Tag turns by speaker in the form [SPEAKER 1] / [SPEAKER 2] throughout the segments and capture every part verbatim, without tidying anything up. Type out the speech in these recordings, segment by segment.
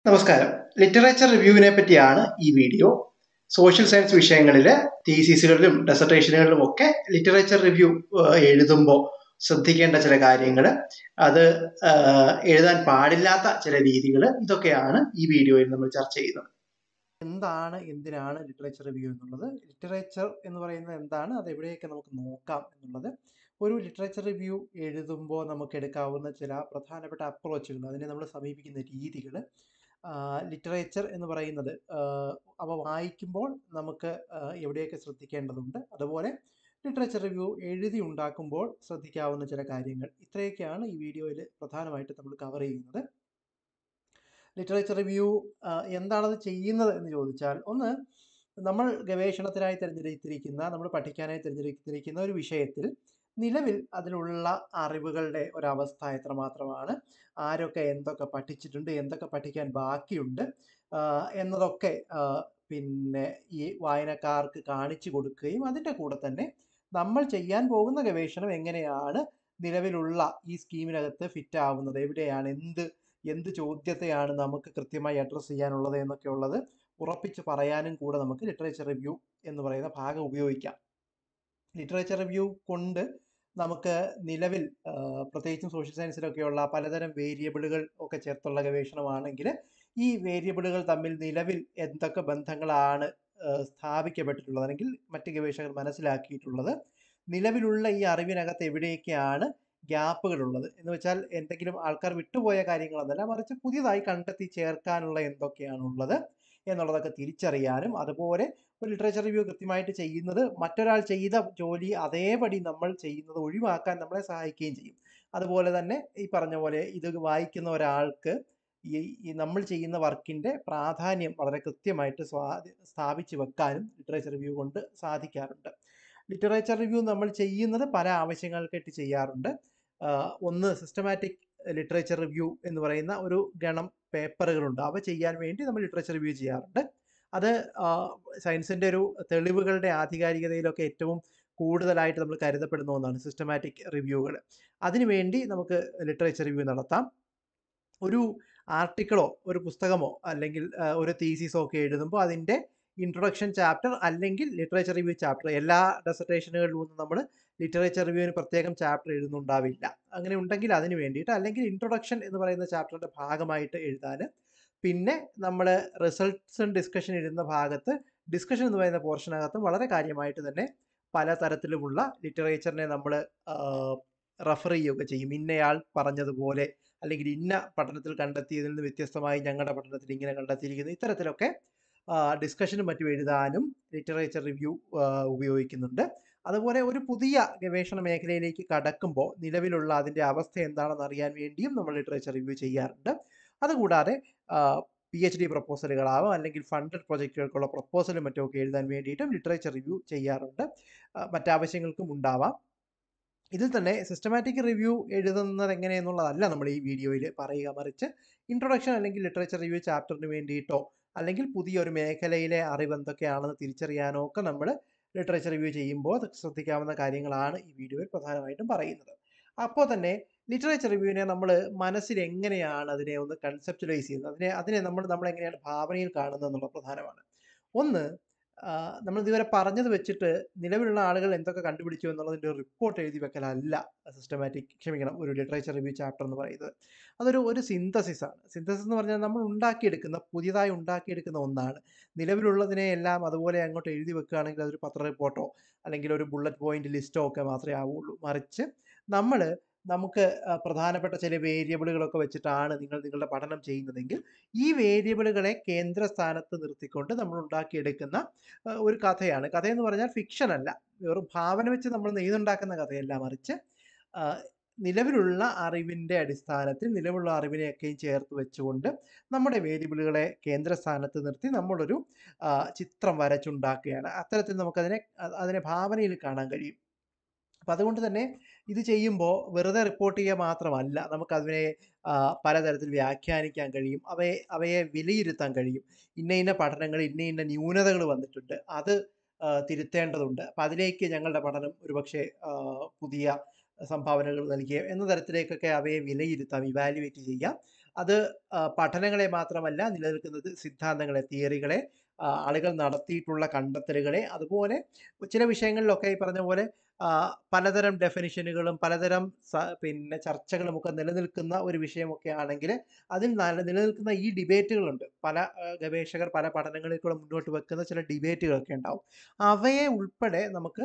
[SPEAKER 1] നമസ്കാരം. ലിറ്ററേച്ചർ റിവ്യൂവിനെ പറ്റിയാണ് ഈ വീഡിയോ. സോഷ്യൽ സയൻസ് വിഷയങ്ങളിൽ തീസിസുകളിലും ഡെസർട്ടേഷനുകളിലും ഒക്കെ ലിറ്ററേച്ചർ റിവ്യൂ എഴുതുമ്പോൾ ശ്രദ്ധിക്കേണ്ട ചില കാര്യങ്ങൾ, അത് എഴുതാൻ പാടില്ലാത്ത ചില രീതികൾ, ഇതൊക്കെയാണ് ഈ വീഡിയോയിൽ നമ്മൾ ചർച്ച ചെയ്യുന്നത്. എന്താണ് എന്തിനാണ് ലിറ്ററേച്ചർ റിവ്യൂ എന്നുള്ളത്, ലിറ്ററേച്ചർ എന്ന് പറയുന്നത് എന്താണ്, അത് എവിടെയൊക്കെ നമുക്ക് നോക്കാം എന്നുള്ളത്, ഒരു ലിറ്ററേച്ചർ റിവ്യൂ എഴുതുമ്പോൾ നമുക്ക് എടുക്കാവുന്ന ചില പ്രധാനപ്പെട്ട അപ്രോച്ചുകൾ, അതിനെ നമ്മൾ സമീപിക്കുന്ന രീതികൾ, ലിറ്ററേച്ചർ എന്ന് പറയുന്നത് അവ വായിക്കുമ്പോൾ നമുക്ക് എവിടെയൊക്കെ ശ്രദ്ധിക്കേണ്ടതുണ്ട്, അതുപോലെ ലിറ്ററേച്ചർ റിവ്യൂ എഴുതി ഉണ്ടാക്കുമ്പോൾ ശ്രദ്ധിക്കാവുന്ന ചില കാര്യങ്ങൾ, ഇത്രയൊക്കെയാണ് ഈ വീഡിയോയിൽ പ്രധാനമായിട്ട് നമ്മൾ കവർ ചെയ്യുന്നത്. ലിറ്ററേച്ചർ റിവ്യൂ എന്താണത് ചെയ്യുന്നത് എന്ന് ചോദിച്ചാൽ, ഒന്ന്, നമ്മൾ ഗവേഷണത്തിനായി തിരഞ്ഞെടുത്തിരിക്കുന്ന, നമ്മൾ പഠിക്കാനായി തിരഞ്ഞെടുത്തിരിക്കുന്ന ഒരു വിഷയത്തിൽ നിലവിൽ അതിലുള്ള അറിവുകളുടെ ഒരവസ്ഥ എത്രമാത്രമാണ്, ആരൊക്കെ എന്തൊക്കെ പഠിച്ചിട്ടുണ്ട്, എന്തൊക്കെ പഠിക്കാൻ ബാക്കിയുണ്ട് എന്നതൊക്കെ പിന്നെ ഈ വായനക്കാർക്ക് കാണിച്ചു കൊടുക്കുകയും അതിൻ്റെ കൂടെ തന്നെ നമ്മൾ ചെയ്യാൻ പോകുന്ന ഗവേഷണം എങ്ങനെയാണ് നിലവിലുള്ള ഈ സ്കീമിനകത്ത് ഫിറ്റ് ആവുന്നത്, എവിടെയാണ്, എന്ത് എന്ത് ചോദ്യത്തെയാണ് നമുക്ക് കൃത്യമായി അഡ്രസ്സ് ചെയ്യാനുള്ളത് എന്നൊക്കെ ഉള്ളത് ഉറപ്പിച്ച് പറയാനും കൂടെ നമുക്ക് ലിറ്ററേച്ചർ റിവ്യൂ എന്ന് പറയുന്ന ഭാഗം ഉപയോഗിക്കാം. ലിറ്ററേച്ചർ റിവ്യൂ കൊണ്ട് നമുക്ക് നിലവിൽ പ്രത്യേകിച്ചും സോഷ്യൽ സയൻസിലൊക്കെയുള്ള പലതരം വേരിയബിളുകൾ ഒക്കെ ചേർത്തുള്ള ഗവേഷണമാണെങ്കിൽ ഈ വേരിയബിളുകൾ തമ്മിൽ നിലവിൽ എന്തൊക്കെ ബന്ധങ്ങളാണ് സ്ഥാപിക്കപ്പെട്ടിട്ടുള്ളത്, അല്ലെങ്കിൽ മറ്റ് ഗവേഷകർ മനസ്സിലാക്കിയിട്ടുള്ളത്, നിലവിലുള്ള ഈ അറിവിനകത്ത് എവിടെയൊക്കെയാണ് ഗ്യാപ്പുകൾ ഉള്ളത് എന്ന് വെച്ചാൽ എന്തെങ്കിലും ആൾക്കാർ വിട്ടുപോയ കാര്യങ്ങളൊന്നല്ല, മറിച്ച് പുതിയതായി കണ്ടെത്തി ചേർക്കാനുള്ള എന്തൊക്കെയാണുള്ളത് എന്നുള്ളതൊക്കെ തിരിച്ചറിയാനും, അതുപോലെ ഒരു ലിറ്ററേച്ചർ റിവ്യൂ കൃത്യമായിട്ട് ചെയ്യുന്നത് മറ്റൊരാൾ ചെയ്ത ജോലി അതേപടി നമ്മൾ ചെയ്യുന്നത് ഒഴിവാക്കാൻ നമ്മളെ സഹായിക്കുകയും ചെയ്യും. അതുപോലെ തന്നെ ഈ പറഞ്ഞ പോലെ ഇത് വായിക്കുന്ന ഒരാൾക്ക് ഈ നമ്മൾ ചെയ്യുന്ന വർക്കിൻ്റെ പ്രാധാന്യം വളരെ കൃത്യമായിട്ട് സ്വാ സ്ഥാപിച്ചു വെക്കാനും ലിറ്ററേച്ചർ റിവ്യൂ കൊണ്ട് സാധിക്കാറുണ്ട്. ലിറ്ററേച്ചർ റിവ്യൂ നമ്മൾ ചെയ്യുന്നത് പല ആവശ്യങ്ങൾക്കായിട്ട് ചെയ്യാറുണ്ട്. ഒന്ന്, സിസ്റ്റമാറ്റിക് ലിറ്ററേച്ചർ റിവ്യൂ എന്ന് പറയുന്ന ഒരു ഗണം പേപ്പറുകളുണ്ട്, അവ ചെയ്യാൻ വേണ്ടി നമ്മൾ ലിറ്ററേച്ചർ റിവ്യൂ ചെയ്യാറുണ്ട്. അത് സയൻസിൻ്റെ ഒരു തെളിവുകളുടെ ആധികാരികതയിലൊക്കെ ഏറ്റവും കൂടുതലായിട്ട് നമ്മൾ കരുതപ്പെടുന്ന ഒന്നാണ് സിസ്റ്റമാറ്റിക് റിവ്യൂകൾ. അതിനുവേണ്ടി നമുക്ക് ലിറ്ററേച്ചർ റിവ്യൂ നടത്താം. ഒരു ആർട്ടിക്കിളോ ഒരു പുസ്തകമോ അല്ലെങ്കിൽ ഒരു തീസിസോ ഒക്കെ എഴുതുമ്പോൾ അതിൻ്റെ ഇൻട്രൊഡക്ഷൻ ചാപ്റ്റർ അല്ലെങ്കിൽ ലിറ്ററേച്ചർ റിവ്യൂ ചാപ്റ്റർ, എല്ലാ ഡെസർട്ടേഷനുകളിലും നമ്മൾ ലിറ്ററേച്ചർ റിവ്യൂവിന് പ്രത്യേകം ചാപ്റ്റർ എഴുതുന്നുണ്ടാവില്ല. അങ്ങനെ ഉണ്ടെങ്കിൽ അതിന് വേണ്ടിയിട്ട്, അല്ലെങ്കിൽ ഇൻട്രൊഡക്ഷൻ എന്ന് പറയുന്ന ചാപ്റ്ററിൻ്റെ ഭാഗമായിട്ട് എഴുതാൻ, പിന്നെ നമ്മൾ റിസൾട്ട്സ് ആൻഡ് ഡിസ്കഷൻ എഴുതുന്ന ഭാഗത്ത് ഡിസ്കഷൻ എന്ന് പറയുന്ന പോർഷനകത്തും വളരെ കാര്യമായിട്ട് തന്നെ പലതരത്തിലുമുള്ള ലിറ്ററേച്ചറിനെ നമ്മൾ റെഫർ ചെയ്യുകയൊക്കെ ചെയ്യും. ഇന്നയാൾ പറഞ്ഞതുപോലെ, അല്ലെങ്കിൽ ഇന്ന പഠനത്തിൽ കണ്ടെത്തിയതിൽ നിന്ന് വ്യത്യസ്തമായി ഞങ്ങളുടെ പഠനത്തിൽ ഇങ്ങനെ കണ്ടെത്തിയിരിക്കുന്നു, ഇത്തരത്തിലൊക്കെ ഡിസ്കഷനും മറ്റും എഴുതാനും ലിറ്ററേച്ചർ റിവ്യൂ ഉപയോഗിക്കുന്നുണ്ട്. അതുപോലെ ഒരു പുതിയ ഗവേഷണ മേഖലയിലേക്ക് കടക്കുമ്പോൾ നിലവിലുള്ള അതിൻ്റെ അവസ്ഥ എന്താണെന്ന് അറിയാൻ വേണ്ടിയും നമ്മൾ ലിറ്ററേച്ചർ റിവ്യൂ ചെയ്യാറുണ്ട്. അതുകൂടാതെ പി എച്ച് ഡി പ്രപ്പോസലുകളാവാം, അല്ലെങ്കിൽ ഫണ്ടഡ് പ്രൊജക്റ്റുകൾക്കുള്ള പ്രപ്പോസലും മറ്റുമൊക്കെ എഴുതാൻ വേണ്ടിയിട്ടും ലിറ്ററേച്ചർ റിവ്യൂ ചെയ്യാറുണ്ട്. മറ്റാവശ്യങ്ങൾക്കും ഉണ്ടാവാം. ഇതിൽ തന്നെ സിസ്റ്റമാറ്റിക് റിവ്യൂ എഴുതുന്നത് എങ്ങനെയെന്നുള്ളതല്ല നമ്മൾ ഈ വീഡിയോയിൽ പറയുക, മറിച്ച് ഇൻട്രൊഡക്ഷൻ അല്ലെങ്കിൽ ലിറ്ററേച്ചർ റിവ്യൂ ചാപ്റ്ററിന് വേണ്ടിയിട്ടോ അല്ലെങ്കിൽ പുതിയൊരു മേഖലയിലെ അറിവ് എന്തൊക്കെയാണെന്ന് തിരിച്ചറിയാനോ ഒക്കെ നമ്മൾ ലിറ്ററേച്ചർ റിവ്യൂ ചെയ്യുമ്പോൾ ശ്രദ്ധിക്കാവുന്ന കാര്യങ്ങളാണ് ഈ വീഡിയോയിൽ പ്രധാനമായിട്ടും പറയുന്നത്. അപ്പോൾ തന്നെ ലിറ്ററേച്ചർ റിവ്യൂവിനെ നമ്മൾ മനസ്സിൽ എങ്ങനെയാണ് അതിനെ ഒന്ന് കൺസെപ്റ്റുലൈസ് ചെയ്യുന്നത്, അതിനെ അതിനെ നമ്മൾ നമ്മൾ എങ്ങനെയാണ് ഭാവനയിൽ കാണുന്നത് എന്നുള്ളത് പ്രധാനമാണ്. ഒന്ന്, നമ്മൾ ഇതുവരെ പറഞ്ഞത് വെച്ചിട്ട് നിലവിലുള്ള ആളുകൾ എന്തൊക്കെ കണ്ടുപിടിച്ചു എന്നുള്ളതിൻ്റെ ഒരു റിപ്പോർട്ട് എഴുതി വെക്കലല്ല സിസ്റ്റമാറ്റിക് ക്ഷമിക്കണം ഒരു ലിറ്ററേച്ചർ റിവ്യൂ ചാപ്റ്റർ എന്ന് പറയുന്നത്. അതൊരു ഒരു സിന്തസിസ് ആണ്. സിന്തസിസ് എന്ന് പറഞ്ഞാൽ നമ്മൾ ഉണ്ടാക്കിയെടുക്കുന്ന, പുതിയതായി ഉണ്ടാക്കിയെടുക്കുന്ന ഒന്നാണ്. നിലവിലുള്ളതിനെ എല്ലാം അതുപോലെ അങ്ങോട്ട് എഴുതി വെക്കുകയാണെങ്കിൽ അതൊരു പത്ര റിപ്പോർട്ടോ അല്ലെങ്കിൽ ഒരു ബുള്ളറ്റ് പോയിന്റ് ലിസ്റ്റോ ഒക്കെ മാത്രമേ ആവുള്ളൂ. മറിച്ച് നമ്മൾ നമുക്ക് പ്രധാനപ്പെട്ട ചില വേരിയബിളുകളൊക്കെ വെച്ചിട്ടാണ് നിങ്ങൾ നിങ്ങളുടെ പഠനം ചെയ്യുന്നതെങ്കിൽ ഈ വേരിയബിളുകളെ കേന്ദ്ര സ്ഥാനത്ത് നിർത്തിക്കൊണ്ട് നമ്മൾ ഉണ്ടാക്കിയെടുക്കുന്ന ഒരു കഥയാണ്. കഥയെന്ന് പറഞ്ഞാൽ ഫിക്ഷൻ അല്ല, വെറും ഭാവന വെച്ച് നമ്മൾ നെയ്തുണ്ടാക്കുന്ന കഥയല്ല, മറിച്ച് നിലവിലുള്ള അറിവിൻ്റെ അടിസ്ഥാനത്തിൽ നിലവിലുള്ള അറിവിനെയൊക്കെയും ചേർത്ത് വെച്ചുകൊണ്ട് നമ്മുടെ വേരിയബിളുകളെ കേന്ദ്ര സ്ഥാനത്ത് നിർത്തി നമ്മളൊരു ചിത്രം വരച്ചുണ്ടാക്കുകയാണ്. അത്തരത്തിൽ നമുക്കതിനെ അതിനെ ഭാവനയിൽ കാണാൻ കഴിയും. അപ്പം അതുകൊണ്ട് തന്നെ ഇത് ചെയ്യുമ്പോൾ വെറുതെ റിപ്പോർട്ട് ചെയ്യുക മാത്രമല്ല, നമുക്കതിനെ പലതരത്തിൽ വ്യാഖ്യാനിക്കാൻ കഴിയും, അവയെ അവയെ വിലയിരുത്താൻ കഴിയും. ഇന്ന ഇന്ന പഠനങ്ങൾ ഇന്ന ഇന്ന ന്യൂനതകൾ വന്നിട്ടുണ്ട്, അത് തിരുത്തേണ്ടതുണ്ട്, അപ്പം അതിലേക്ക് ഞങ്ങളുടെ പഠനം ഒരുപക്ഷെ പുതിയ സംഭാവനകൾ നൽകിയ എന്ന തരത്തിലേക്കൊക്കെ അവയെ വിലയിരുത്താം, ഇവാലുവേറ്റ് ചെയ്യാം. അത് പഠനങ്ങളെ മാത്രമല്ല, നിലനിൽക്കുന്നത് സിദ്ധാന്തങ്ങളെ, തിയറികളെ, ആളുകൾ നടത്തിയിട്ടുള്ള കണ്ടെത്തലുകളെ, അതുപോലെ ചില വിഷയങ്ങളിലൊക്കെ ഈ പറഞ്ഞ പോലെ പലതരം ഡെഫിനിഷനുകളും പലതരം പിന്നെ ചർച്ചകളും ഒക്കെ നിലനിൽക്കുന്ന ഒരു വിഷയമൊക്കെ ആണെങ്കിൽ അതിൽ നിലനിൽക്കുന്ന ഈ ഡിബേറ്റുകളുണ്ട്. പല ഗവേഷകർ പല പഠനങ്ങളിൽ കൂടെ മുന്നോട്ട് വെക്കുന്ന ചില ഡിബേറ്റുകളൊക്കെ ഉണ്ടാവും. അവയെ ഉൾപ്പെടെ നമുക്ക്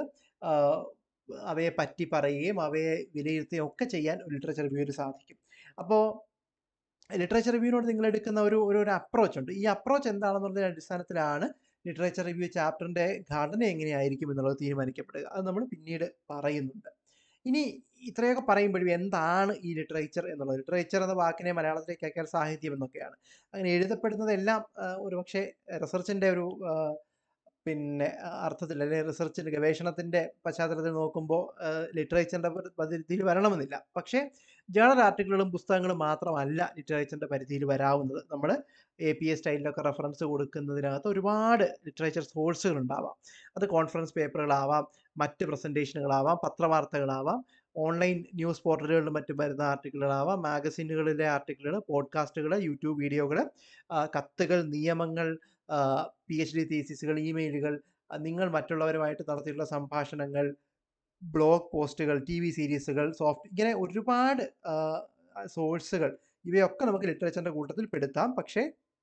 [SPEAKER 1] അവയെ പറ്റി പറയുകയും അവയെ വിലയിരുത്തുകയും ഒക്കെ ചെയ്യാൻ ലിറ്ററേച്ചർ റിവ്യൂവിന് സാധിക്കും. അപ്പോൾ ലിറ്ററേച്ചർ റിവ്യൂവിനോട് നിങ്ങൾ എടുക്കുന്ന ഒരു ഒരു അപ്രോച്ച് ഉണ്ട്. ഈ അപ്രോച്ച് എന്താണെന്നുള്ളതിന്റെ അടിസ്ഥാനത്തിലാണ് ലിറ്ററേച്ചർ റിവ്യൂ ചാപ്റ്ററിന്റെ ഘടന എങ്ങനെയായിരിക്കും എന്നുള്ളത് തീരുമാനിക്കപ്പെടുക. അത് നമ്മൾ പിന്നീട് പറയുന്നുണ്ട്. ഇനി ഇത്രയൊക്കെ പറയുമ്പോഴും എന്താണ് ഈ ലിറ്ററേച്ചർ എന്നുള്ളത്? ലിറ്ററേച്ചർ എന്ന വാക്കിനെ മലയാളത്തിലേക്ക് ആക്കിയാൽ സാഹിത്യം എന്നൊക്കെയാണ്. അങ്ങനെ എഴുതപ്പെടുന്നതെല്ലാം ഒരുപക്ഷെ റിസർച്ചിന്റെ ഒരു പിന്നെ അർത്ഥത്തിൽ അല്ലെങ്കിൽ റിസർച്ചിൻ്റെ ഗവേഷണത്തിൻ്റെ പശ്ചാത്തലത്തിൽ നോക്കുമ്പോൾ ലിറ്ററേച്ചറിൻ്റെ പരിധിയിൽ വരണമെന്നില്ല. പക്ഷേ ജേണൽ ആർട്ടിക്കിളുകളും പുസ്തകങ്ങളും മാത്രമല്ല ലിറ്ററേച്ചറിൻ്റെ പരിധിയിൽ വരാവുന്നത്. നമ്മൾ എ പി എ സ്റ്റൈലിലൊക്കെ റെഫറൻസ് കൊടുക്കുന്നതിനകത്ത് ഒരുപാട് ലിറ്ററേച്ചർ സോഴ്സുകൾ ഉണ്ടാവാം. അത് കോൺഫറൻസ് പേപ്പറുകളാവാം, മറ്റ് പ്രസൻറ്റേഷനുകളാവാം, പത്രവാർത്തകളാവാം, ഓൺലൈൻ ന്യൂസ് പോർട്ടലുകളിലും മറ്റും വരുന്ന ആർട്ടിക്കിളുകളാവാം, മാഗസിനുകളിലെ ആർട്ടിക്കിളുകൾ, പോഡ്കാസ്റ്റുകൾ, യൂട്യൂബ് വീഡിയോകൾ, കത്തുകൾ, നിയമങ്ങൾ, പി എച്ച് ഡി തീസിസുകൾ, ഇമെയിലുകൾ, നിങ്ങൾ മറ്റുള്ളവരുമായിട്ട് നടത്തിയിട്ടുള്ള സംഭാഷണങ്ങൾ, ബ്ലോഗ് പോസ്റ്റുകൾ, ടി വി സീരീസുകൾ, സോഫ്റ്റ്, ഇങ്ങനെ ഒരുപാട് സോഴ്സുകൾ, ഇവയൊക്കെ നമുക്ക് ലിറ്ററേച്ചറിൻ്റെ കൂട്ടത്തിൽ പെടുത്താം. പക്ഷേ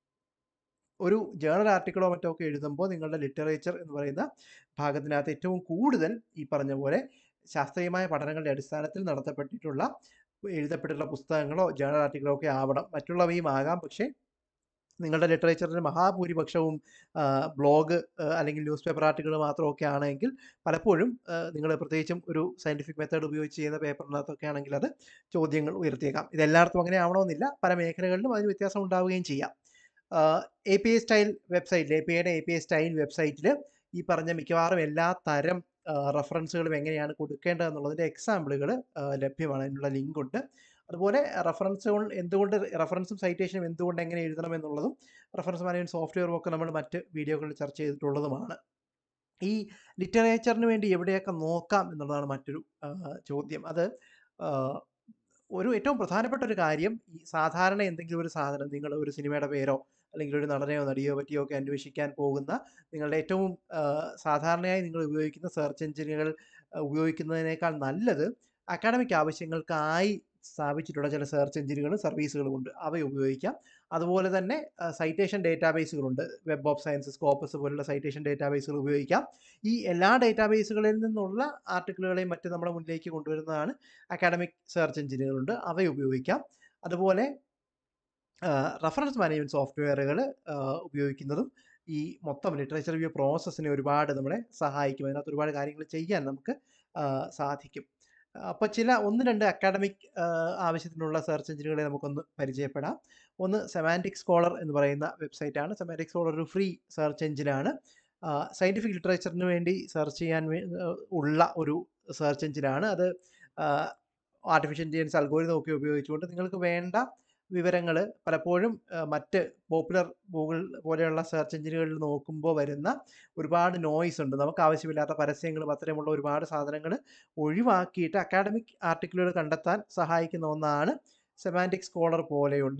[SPEAKER 1] ഒരു ജേണൽ ആർട്ടിക്കിളോ മറ്റോ ഒക്കെ എഴുതുമ്പോൾ നിങ്ങളുടെ ലിറ്ററേച്ചർ എന്ന് പറയുന്ന ഭാഗത്തിനകത്ത് ഏറ്റവും കൂടുതൽ ഈ പറഞ്ഞ പോലെ ശാസ്ത്രീയമായ പഠനങ്ങളുടെ അടിസ്ഥാനത്തിൽ നടത്തപ്പെട്ടിട്ടുള്ള എഴുതപ്പെട്ടിട്ടുള്ള പുസ്തകങ്ങളോ ജേണൽ ആർട്ടിക്കിളോ ഒക്കെ ആവണം. മറ്റുള്ളവയും ആകാം. പക്ഷേ നിങ്ങളുടെ ലിറ്ററേച്ചറിൻ്റെ മഹാഭൂരിപക്ഷവും ബ്ലോഗ് അല്ലെങ്കിൽ ന്യൂസ് പേപ്പർ ആർട്ടിക്കിൾ മാത്രമൊക്കെ ആണെങ്കിൽ പലപ്പോഴും നിങ്ങൾ പ്രത്യേകിച്ചും ഒരു സയൻറ്റിഫിക് മെത്തേഡ് ഉപയോഗിച്ച് ചെയ്യുന്ന പേപ്പറിനകത്തൊക്കെ ആണെങ്കിൽ അത് ചോദ്യങ്ങൾ ഉയർത്തിയേക്കാം. ഇതെല്ലായിടത്തും അങ്ങനെ ആവണമെന്നില്ല. പല മേഖലകളിലും അതിന് വ്യത്യാസം ഉണ്ടാവുകയും ചെയ്യാം. എ പി ഐ സ്റ്റൈൽ വെബ്സൈറ്റിൽ എ പി ഐയുടെ എ പി ഐ സ്റ്റൈൽ വെബ്സൈറ്റിൽ ഈ പറഞ്ഞ മിക്കവാറും എല്ലാ തരം റെഫറൻസുകളും എങ്ങനെയാണ് കൊടുക്കേണ്ടതെന്നുള്ളതിൻ്റെ എക്സാമ്പിളുകൾ ലഭ്യമാണ്. അതിനുള്ള ലിങ്ക് ഉണ്ട്. അതുപോലെ റെഫറൻസുകൾ എന്തുകൊണ്ട് റെഫറൻസും സൈറ്റേഷനും എന്തുകൊണ്ട് എങ്ങനെ എഴുതണം എന്നുള്ളതും റെഫറൻസ് മാനേജ്മെൻറ്റ് സോഫ്റ്റ്വെയറും ഒക്കെ നമ്മൾ മറ്റ് വീഡിയോകളിൽ ചർച്ച ചെയ്തിട്ടുള്ളതുമാണ്. ഈ ലിറ്ററേച്ചറിന് വേണ്ടി എവിടെയൊക്കെ നോക്കാം എന്നുള്ളതാണ് മറ്റൊരു ചോദ്യം. അത് ഒരു ഏറ്റവും പ്രധാനപ്പെട്ട ഒരു കാര്യം, ഈ സാധാരണ എന്തെങ്കിലും ഒരു സാധനം, നിങ്ങൾ ഒരു സിനിമയുടെ പേരോ അല്ലെങ്കിൽ ഒരു നടനെയോ നടിയോ പറ്റിയോ ഒക്കെ അന്വേഷിക്കാൻ പോകുന്ന നിങ്ങളുടെ ഏറ്റവും സാധാരണയായി നിങ്ങൾ ഉപയോഗിക്കുന്ന സെർച്ച് എഞ്ചിനുകൾ ഉപയോഗിക്കുന്നതിനേക്കാൾ നല്ലത് അക്കാഡമിക് ആവശ്യങ്ങൾക്കായി സ്ഥാപിച്ചിട്ടുള്ള ചില സെർച്ച് എഞ്ചിനുകളും സർവീസുകളും ഉണ്ട്. അവ ഉപയോഗിക്കാം. അതുപോലെ തന്നെ സൈറ്റേഷൻ ഡേറ്റാബേസുകളുണ്ട്. വെബ് ഓഫ് സയൻസ്, സ്കോപ്പസ് പോലുള്ള സൈറ്റേഷൻ ഡേറ്റാബേസുകൾ ഉപയോഗിക്കാം. ഈ എല്ലാ ഡേറ്റാബേസുകളിൽ നിന്നുള്ള ആർട്ടിക്കിളുകളെയും മറ്റും നമ്മുടെ മുന്നിലേക്ക് കൊണ്ടുവരുന്നതാണ് അക്കാഡമിക് സെർച്ച് എഞ്ചിനുകളുണ്ട്. അവ ഉപയോഗിക്കാം. അതുപോലെ റെഫറൻസ് മാനേജ്മെൻറ്റ് സോഫ്റ്റ്വെയറുകൾ ഉപയോഗിക്കുന്നതും ഈ മൊത്തം ലിറ്ററേച്ചർ റിവ്യൂ പ്രോസസ്സിനെ ഒരുപാട് നമ്മളെ സഹായിക്കും. അതിനകത്ത് ഒരുപാട് കാര്യങ്ങൾ ചെയ്യാൻ നമുക്ക് സാധിക്കും. അപ്പോൾ ചില ഒന്ന് രണ്ട് അക്കാഡമിക് ആവശ്യത്തിനുള്ള സെർച്ച് എഞ്ചിനുകളെ നമുക്കൊന്ന് പരിചയപ്പെടാം. ഒന്ന് സെമാൻറ്റിക് സ്കോളർ എന്ന് പറയുന്ന വെബ്സൈറ്റാണ്. സെമാൻറ്റിക് സ്കോളർ ഒരു ഫ്രീ സെർച്ച് എഞ്ചിനാണ്. സയൻറ്റിഫിക് ലിറ്ററേച്ചറിന് വേണ്ടി സെർച്ച് ചെയ്യാൻ ഉള്ള ഒരു സെർച്ച് എഞ്ചിനാണ്. അത് ആർട്ടിഫിഷ്യൽ ഇൻ്റലിജൻസ് അൽഗോരിതം ഒക്കെ ഉപയോഗിച്ചുകൊണ്ട് നിങ്ങൾക്ക് വേണ്ട വിവരങ്ങൾ പലപ്പോഴും മറ്റ് പോപ്പുലർ ഗൂഗിൾ പോലെയുള്ള സെർച്ച് എഞ്ചിനുകളിൽ നോക്കുമ്പോൾ വരുന്ന ഒരുപാട് നോയ്സ് ഉണ്ട്. നമുക്ക് ആവശ്യമില്ലാത്ത പരസ്യങ്ങളും അത്തരമുള്ള ഒരുപാട് സാധനങ്ങൾ ഒഴിവാക്കിയിട്ട് അക്കാഡമിക് ആർട്ടിക്കിളുകൾ കണ്ടെത്താൻ സഹായിക്കുന്ന ഒന്നാണ് സെമാൻറ്റിക് സ്കോളർ പോലെയുള്ള